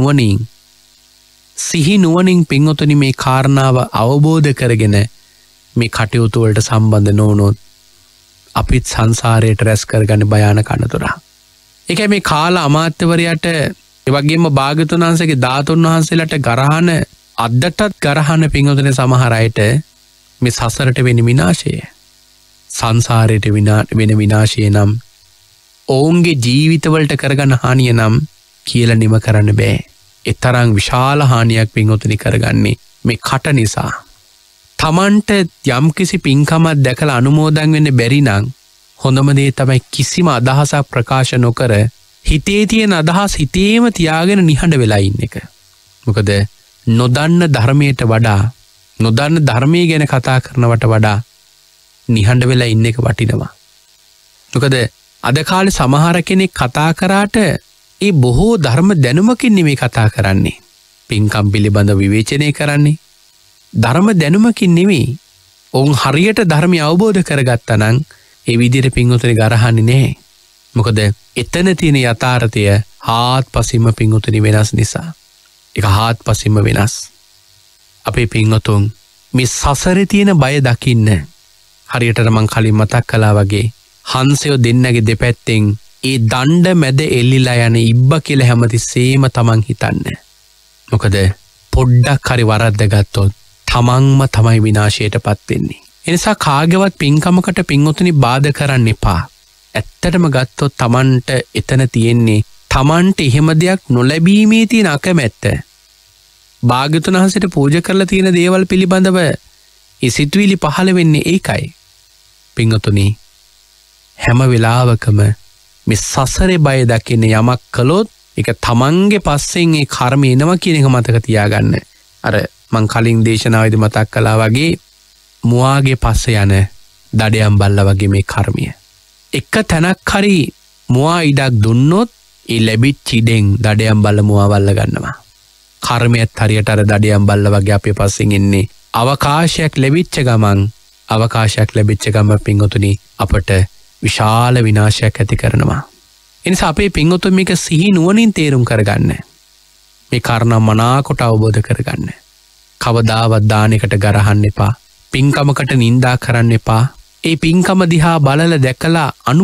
සිහි නුවණින් පින්වතුනි මේ කාරණාව අවබෝධ කරගෙන මේ කටයුතු වලට සම්බන්ධ නොවුනොත් අපිත් සංසාරයට රැස් කරගන්න භයානක අනතුරක්. ඒකයි මේ කාල අමාත්‍යවරයාට ඒ වගේම භාග්‍යවතුන් වහන්සේගේ ධාතුන් වහන්සේලාට ගරහන අද්දටත් ගරහන පින්වතුනි සමහර අයට මේ සසරට වෙන විනාශය සංසාරයට වෙන විනාශය නම් ඔවුන්ගේ ජීවිතවලට කරගන්න හානිය නම් කියලා නිම කරන්න බෑ. ඒ තරම් විශාල හානියක් පින්වතුනි කරගන්නේ මේ කට නිසා. තමන්ට යම්කිසි පින්කමක් දැකලා අනුමෝදන් වෙන්න බැරි නම් හොඳම දේ තමයි කිසිම අදහසක් ප්‍රකාශ නොකර හිතේ තියෙන අදහස් හිතේම තියාගෙන නිහඬ වෙලා ඉන්න එක. මොකද නොදන්න ධර්මයට වඩා නොදන්න ධර්මයේ ගැන කතා කරනවට වඩා නිහඬ වෙලා ඉන්න එක වටිනවා. මොකද අද කාලේ සමහර කෙනෙක් කතා කරාට ඒ බොහෝ ධර්ම දැනුමකින් නෙමෙයි කතා කරන්නේ. පින්කම් පිළිබඳ විවේචනය කරන්නේ ධර්ම දැනුමකින් නෙමෙයි. ඔවුන් හරියට ධර්මය අවබෝධ කරගත්තා නම් ඒ විදිහට පින්වතුනි ගරහන්නේ නැහැ. මොකද එතන තියෙන යථාර්ථය හාත්පසින්ම පින්වතුනි වෙනස් නිසා. ඒක හාත්පසින්ම වෙනස්. අපේ පින්වතුන් මේ සසරේ තියෙන බය දකින්න හරියට මං කලින් මතක් කළා වගේ හංසයෝ දෙන්නගේ දෙපැත්තෙන් ඒ දණ්ඩ මැද එල්ලිලා යන ඉබ්බ කියලා හැමතිස්සෙම තමන් හිතන්න. මොකද පොඩ්ඩක් හරි වරද්ද ගත්තොත් තමන්ම තමයි විනාශයටපත් වෙන්නේ. ඒ නිසා කාගේවත් පින්කමකට පින්වතුනි බාධා කරන්න එපා. ඇත්තටම ගත්තොත් තමන්ට එතන තියෙන්නේ තමන්ට එහෙම දෙයක් නොලැබීමේ තියෙන අකමැත්ත. භාග්‍යවතුන් වහන්සේට පූජා කරලා තියෙන දේවල් පිළිබඳව ඒ සිතුවිලි පහළ වෙන්නේ ඒකයි. පින්වතුනි හැම වෙලාවකම මේ සසරේ බය දකින්න යමක් කළොත් ඒක තමන්ගේ පස්සෙන් ඒ කර්ම එනවා කියන එක මතක තියාගන්න. අර මං කලින් දේශනාවේදී මතක් කළා වගේ මුවාගේ පස්සේ යන දඩයන් බල්ලා වගේ මේ කර්මය. එක තැනක් හරි මුවා ඉඩක් දුන්නොත් ඒ ලැබිච්ච ඉඩෙන් දඩයන් බල්ල මුවා වල්ල ගන්නවා. කර්මයත් හරියට අර දඩයන් බල්ල වගේ අපේ පස්සෙන් එන්නේ අවකාශයක් ලැබිච්ච ගමන් පින්වතුනි අපට විශාල විනාශයක් ඇති කරනවා. එනිසා අපේ පින්වතුන් මේක සිහි නුවණින් තේරුම් කරගන්න. මේ කාරණා මනාකොට අවබෝධ කරගන්න. කවදාවත් දානයකට ගරහන්න එපා. පින්කමකට නිඳා කරන්න එපා. ඒ පින්කම දිහා බලලා දැකලා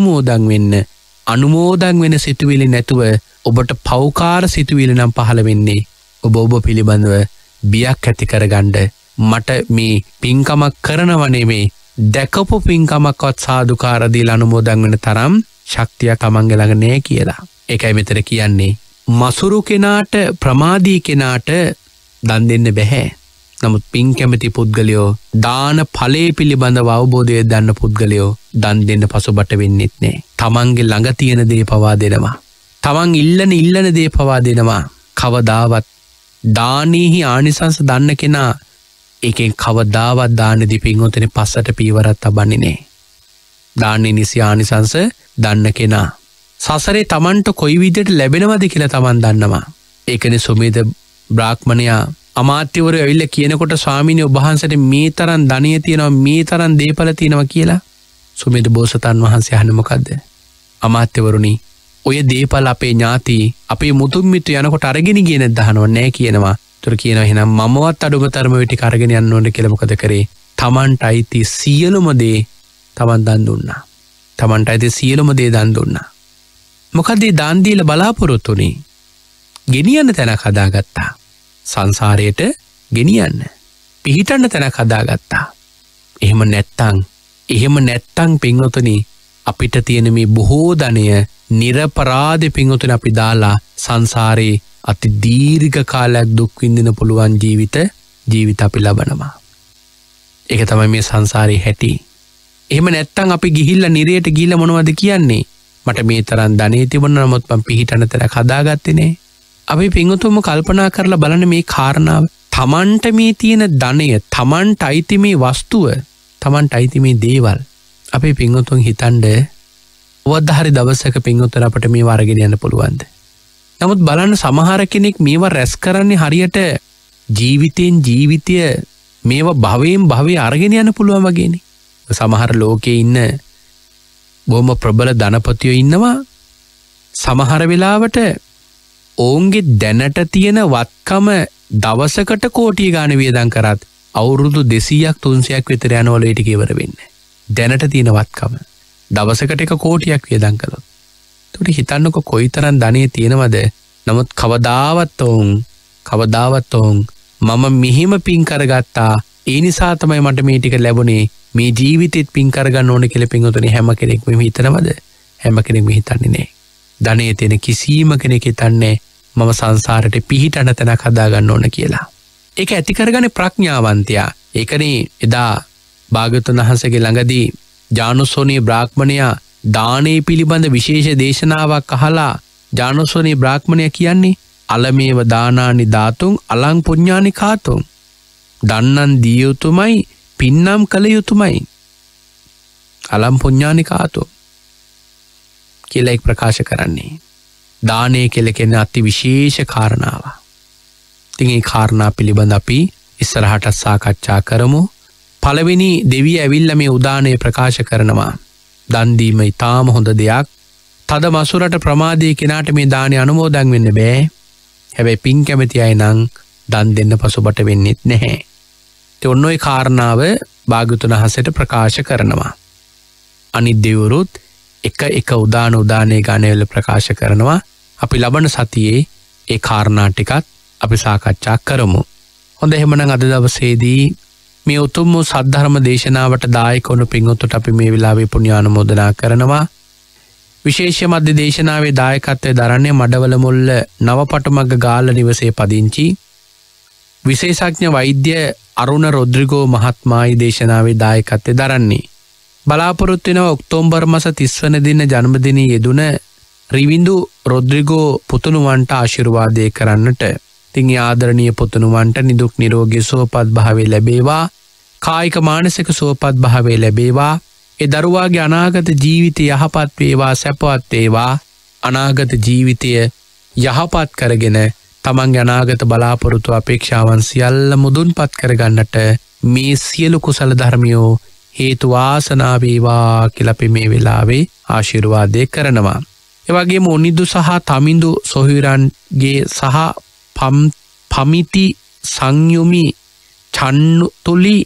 අනුමෝදන් වෙන සිතුවිලි නැතුව ඔබට පෞකාර සිතුවිලි නම් පහළ වෙන්නේ ඔබ පිළිබඳව බියක් ඇති කරගන්න. මට මේ පින්කමක් කරනව නෙමෙයි දැකපු පින්කමක්වත් සාදුකාර දීලා අනුමෝදන් වෙන තරම් ශක්තිය තමන්ගේ ළඟ නැහැ කියලා. ඒකයි මෙතන කියන්නේ මසුරු කෙනාට ප්‍රමාදී කෙනාට දන් දෙන්න බෑ. නමුත් පින් කැමති පුද්ගලයෝ දාන ඵලයේ පිළිබඳව අවබෝධය දන්න පුද්ගලයෝ දන් දෙන්න පසුබට වෙන්නෙත් නෑ. තමන්ගේ ළඟ තියෙන දේ පවා දෙනවා. තමන් ඉල්ලන දේ පවා දෙනවා. කවදාවත් දානෙහි ආනිසංස දන්න කෙනා ඒකෙන් කවදාවත් දානෙදී පින්වතුනි පස්සට පීවරක් තබන්නේ නෑ. දාන්නේ නිසි ආනිසංස දන්න කෙනා සසරේ තමන්ට කොයි විදිහට ලැබෙනවද කියලා තමන් දන්නවා. ඒකනේ සුමේද බ්‍රාහ්මණයා අමාත්‍යවරු ඇවිල්ලා කියනකොට ස්වාමීනි ඔබ වහන්සේට මේ තරම් ධනිය තියෙනවා මේ තරම් දේපල තියෙනවා කියලා සුමේද බෝසතාණන් වහන්සේ අහන්නේ මොකද්ද? අමාත්‍යවරුනි ඔය දේපල අපේ ඥාති අපේ මුතුන් මිත්තු යනකොට අරගෙන ගියේ නැද්ද අහනවා. නෑ කියනවා. ඒතර කියනවා එහෙනම් මමවත් අඩුමතරම වෙ ටික අරගෙන යන්න ඕනේ කියලා. මොකද කරේ? තමන්ට අයිති සියලුම දේ තමන් දන් දුන්නා. තමන්ට අයිති සියලුම දේ දන් දුන්නා. මොකද ඒ දන් දීලා බලාපොරොත්තුනේ ගෙනියන්න තැනක් හදාගත්තා. සංසාරයට ගෙනියන්න පිහිටන්න තැනක් හදාගත්තා. එහෙම නැත්තම් පින්වතුනි අපිට තියෙන මේ බොහෝ ධනය නිරපරාධ පින්වතුනි අපි දාලා සංසාරේ අති දීර්ඝ කාලයක් දුක් විඳින පුළුවන් ජීවිත අපි ලබනවා. ඒක තමයි මේ සංසාරේ හැටි. එහෙම නැත්තම් අපි ගිහිල්ලා නිරයට ගිහිල්ලා මොනවද කියන්නේ? මට මේ තරම් ධනෙ තිබුණා නමුත් මම පිහිටන තැනක් හදාගත්තේ නෑ. අපි පින්වතුන්ම කල්පනා කරලා බලන්න මේ කාරණාව. තමන්ට මේ තියෙන ධනය, තමන්ට අයිති මේ වස්තුව, තමන්ට අයිති මේ දේවල් අපේ පින්වතුන් හිතන්න වද්ද හරි දවසක පින්වතුන් අපට මේව අරගෙන යන්න පුළුවන්ද? නමුත් බලන්න සමහර කෙනෙක් මේව රැස් කරන්නේ හරියට ජීවිතයෙන් ජීවිතය මේවා භවයෙන් භවයේ අරගෙන යන්න පුළුවන් වගේනේ. සමහර ලෝකයේ ඉන්න බොහොම ප්‍රබල ධනපතියෝ ඉන්නවා. සමහර වෙලාවට ඔවුන්ගේ දැනට තියෙන වත්කම දවසකට කෝටි ගාණ වියදම් කරත් අවුරුදු 200ක් 300ක් විතර යනවල ඒ ටික ඉවර වෙන්නේ. දැනට තියෙන වත්කම දවසකට 1 කෝටියක් වියදම් කළොත්. ඒකට හිතන්නකො කොයිතරම් ධනෙ තියෙනවද? නමුත් කවදාවත් ඔවුන් මම මෙහිම පින් කරගත්තා. ඒ නිසා තමයි මට මේ ටික ලැබුණේ. මේ ජීවිතෙත් පින් කරගන්න ඕනේ කියලා පින්වතුනි හැම කෙනෙක්ම හිතනවද? හැම කෙනෙක්ම හිතන්නේ නැහැ. ධනෙ තියෙන කිසිම කෙනෙක් හිතන්නේ මම සංසාරෙට පිහිටන තැනක් හදා ගන්න ඕන කියලා. ඒක ඇති කරගන්නේ ප්‍රඥාවන්තයා. ඒකනේ එදා භාග්‍යවතුන් වහන්සේගේ ළඟදී ජානුස්සෝනී බ්‍රාහ්මණයා දානේ පිළිබඳ විශේෂ දේශනාවක් අහලා ජානුස්සෝනී බ්‍රාහ්මණයා කියන්නේ අලමේව දානානි ධාතුන් අලං පුඤ්ඤානි කාතුන්. දන්නන් දිය යුතුමයි පින්නම් කළ යුතුමයි. අලං පුඤ්ඤානි කාතුන් කියලා එක් ප්‍රකාශ කරන්නේ. දානය කියලා කියන්නේ අති විශේෂ කාරණාවක්. ඉතින් මේ කාරණා පිළිබඳ අපි ඉස්සරහට සාකච්ඡා කරමු. පළවෙනි දෙවිය ඇවිල්ලා මේ උදානය ප්‍රකාශ කරනවා. දන් දීම ඊටාම හොඳ දෙයක්. තද මසුරට ප්‍රමාදයේ කෙනාට මේ දානය අනුමෝදන් වෙන්න බෑ. හැබැයි පින් කැමති අය නම් දන් දෙන්න පසුබට වෙන්නෙත් නැහැ. ඒ ඔන්න ඔය කාරණාව භාග්‍යවතුන් වහන්සේට ප්‍රකාශ කරනවා. අනිත් දෙවිවරුත් එක උදානයේ ගානවල ප්‍රකාශ කරනවා. අපි ලබන සතියේ ඒ කාරණා ටිකත් අපි සාකච්ඡා කරමු. හොඳ එහෙමනම් අද දවසේදී මේ උතුම් වූ සද්ධර්ම දේශනාවට දායක වුණු පින්වතුන්ට අපි මේ වෙලාවේ පුණ්‍යානුමෝදනා කරනවා. විශේෂ මධ්‍ය දේශනාවේ දායකත්වයේ දරන්නේ මඩවල මුල්ල නවපටුමග්ග ගාල්ල නිවසේ පදිංචි විශේෂඥ වෛද්‍ය අරුණ රොඩ්රිගෝ මහත්මයායි දේශනාවේ දායකත්වයේ දරන්නේ. බලාපොරොත්තු වෙනවා ඔක්තෝබර් මාස 30 වෙනි දින ජන්මදිනයේ යෙදුන රිවින්දු රොඩ්රිගෝ පුතුණුවන්ට ආශිර්වාදේ කරන්නට. ඉතින් ආදරණීය පුතුණුවන්ට නිදුක් නිරෝගී සුවපත් භාවය ලැබේවා. කායික මානසික සුවපත් භාවය ලැබේවා. ඒ දරුවාගේ අනාගත ජීවිතය යහපත් වේවා සැපවත් වේවා. අනාගත ජීවිතය යහපත් කරගෙන තමන්ගේ අනාගත බලාපොරොත්තු අපේක්ෂාවන් සියල්ල මුදුන්පත් කරගන්නට මේ සියලු කුසල ධර්මියෝ හේතු වාසනා වේවා කියලා අපි මේ වෙලාවේ ආශිර්වාදේ කරනවා. ඒ වගේම උනිදු සහ තමිඳු සොහිරන්ගේ සහ පමිති සංයුමි චන්තුලි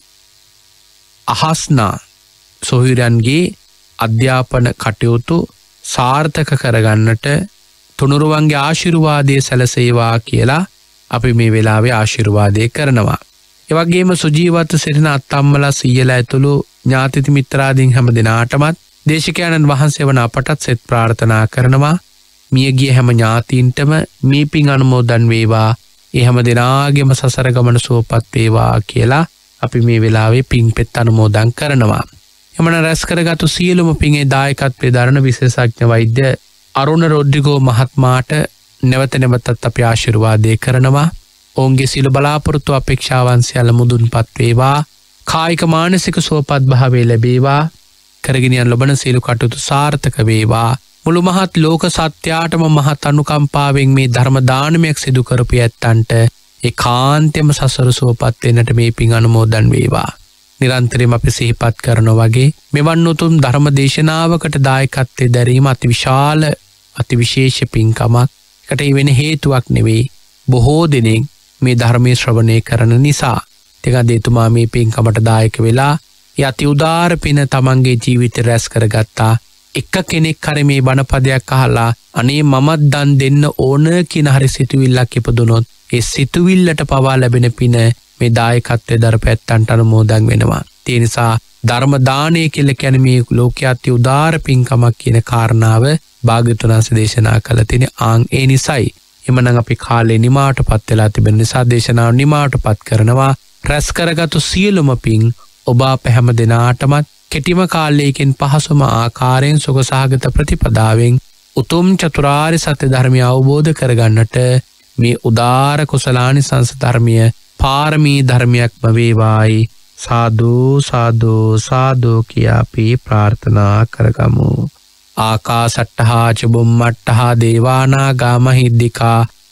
අහස්නා සොහිරන්ගේ අධ්‍යාපන කටයුතු සාර්ථක කරගන්නට තුනුරුවන්ගේ ආශිර්වාදයේ සැලසේවා කියලා අපි මේ වෙලාවේ ආශිර්වාදේ කරනවා. ඒ වගේම සුජීවත්ව සිටින අත්තම්මලා සීයලා ඇතුළු ඥාති මිත්‍රාදීන් හැම දිනාටමත් දේශකයන්න් වහන්සේ වන අපටත් සෙත් ප්‍රාර්ථනා කරනවා. මියගිය හැම ඥාතීන්ටම මේ පින් අනුමෝදන් වේවා. ඒ හැම දිනාගේම සසර ගමන සුවපත් වේවා කියලා අපි මේ වෙලාවේ පින් පෙත් අනුමෝදන් කරනවා. එමණ රැස් කරගත්තු සියලුම පින්ේ දායකත්වයේ දරන විශේෂඥ වෛද්‍ය අරුණ රොඩ්රිගෝ මහත්මයාට නැවත නැවතත් අපි ආශිර්වාදේ කරනවා. ඔවුන්ගේ සියලු බලාපොරොත්තු අපේක්ෂාවන් සියල්ල මුදුන්පත් වේවා. කායික මානසික සුවපත් භාවය ලැබේවා. කරගෙන යන ලබන සියලු කටයුතු සාර්ථක වේවා. මුළු මහත් ලෝක සත්‍යයටම මහත් අනුකම්පාවෙන් මේ ධර්ම දානමයක් සිදු කරපු ඇත්තන්ට ඒකාන්තයෙන්ම සසර සුවපත් වෙන්නට මේ පින් අනුමෝදන් වේවා. නිරන්තරයෙන් අපි සිහිපත් කරනවා වගේ මෙවන් උතුම් ධර්ම දේශනාවකට දායකත්වයේ දැරීම අතිවිශාල අතිවිශේෂ පින්කමක්. ඒකට වෙන හේතුවක් නෙවෙයි. බොහෝ දෙනෙක් මේ ධර්මයේ ශ්‍රවණය කරන නිසා. ඒකද එතුමා මේ පින්කමට දායක වෙලා ඒ අති උදාර පින තමන්ගේ ජීවිතේ රැස් කරගත්තා. එක කෙනෙක් හරි මේ බණපදයක් අහලා අනේ මමත් දන් දෙන්න ඕන කියන හරි සිතුවිල්ලක් ඉපදුනොත් ඒ සිතුවිල්ලට පවා ලැබෙන පින මේ දායකත්වයේ දරපැත්තන්ට අනුමෝදන් වෙනවා. ඒ නිසා ධර්ම දානය කියලා කියන්නේ මේ ලෝකයේ අති උදාර පින්කමක් කියන කාරණාව භාග්‍යවතුන් වහන්සේ දේශනා කළ තියෙන ඒ නිසයි. එමනම් අපි කාලේ නිමාවටපත් වෙලා තිබෙන නිසා දේශනාව නිමාවටපත් කරනවා. රැස් කරගත්තු සියලුම පින් ඔබ අප හැම දිනාටමත් කෙටිම කාලයකින් පහසුම ආකාරයෙන් සුඛසහගත ප්‍රතිපදාවෙන් උතුම් චතුරාර්ය සත්‍ය ධර්මය අවබෝධ කරගන්නට මේ උදාර කුසලානිසංස ධර්මය පාරමී ධර්මයක්ම වේවායි. සාදු සාදු සාදු කියා අපි ප්‍රාර්ථනා කරගමු. ආකාසට්ටහා ච බුම්මට්ටහා දේවානාගා මහිද්దికා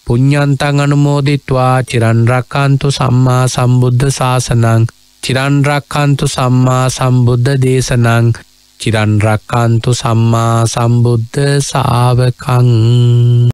පුඤ්ඤන්තං අනුමෝදිත්වා චිරන් රක්ඛන්තු සම්මා සම්බුද්ධ ශාසනං චිරන් රක්ඛන්තු සම්මා සම්බුද්ධ දේශනං චිරන් රක්ඛන්තු සම්මා සම්බුද්ධ ශාවකං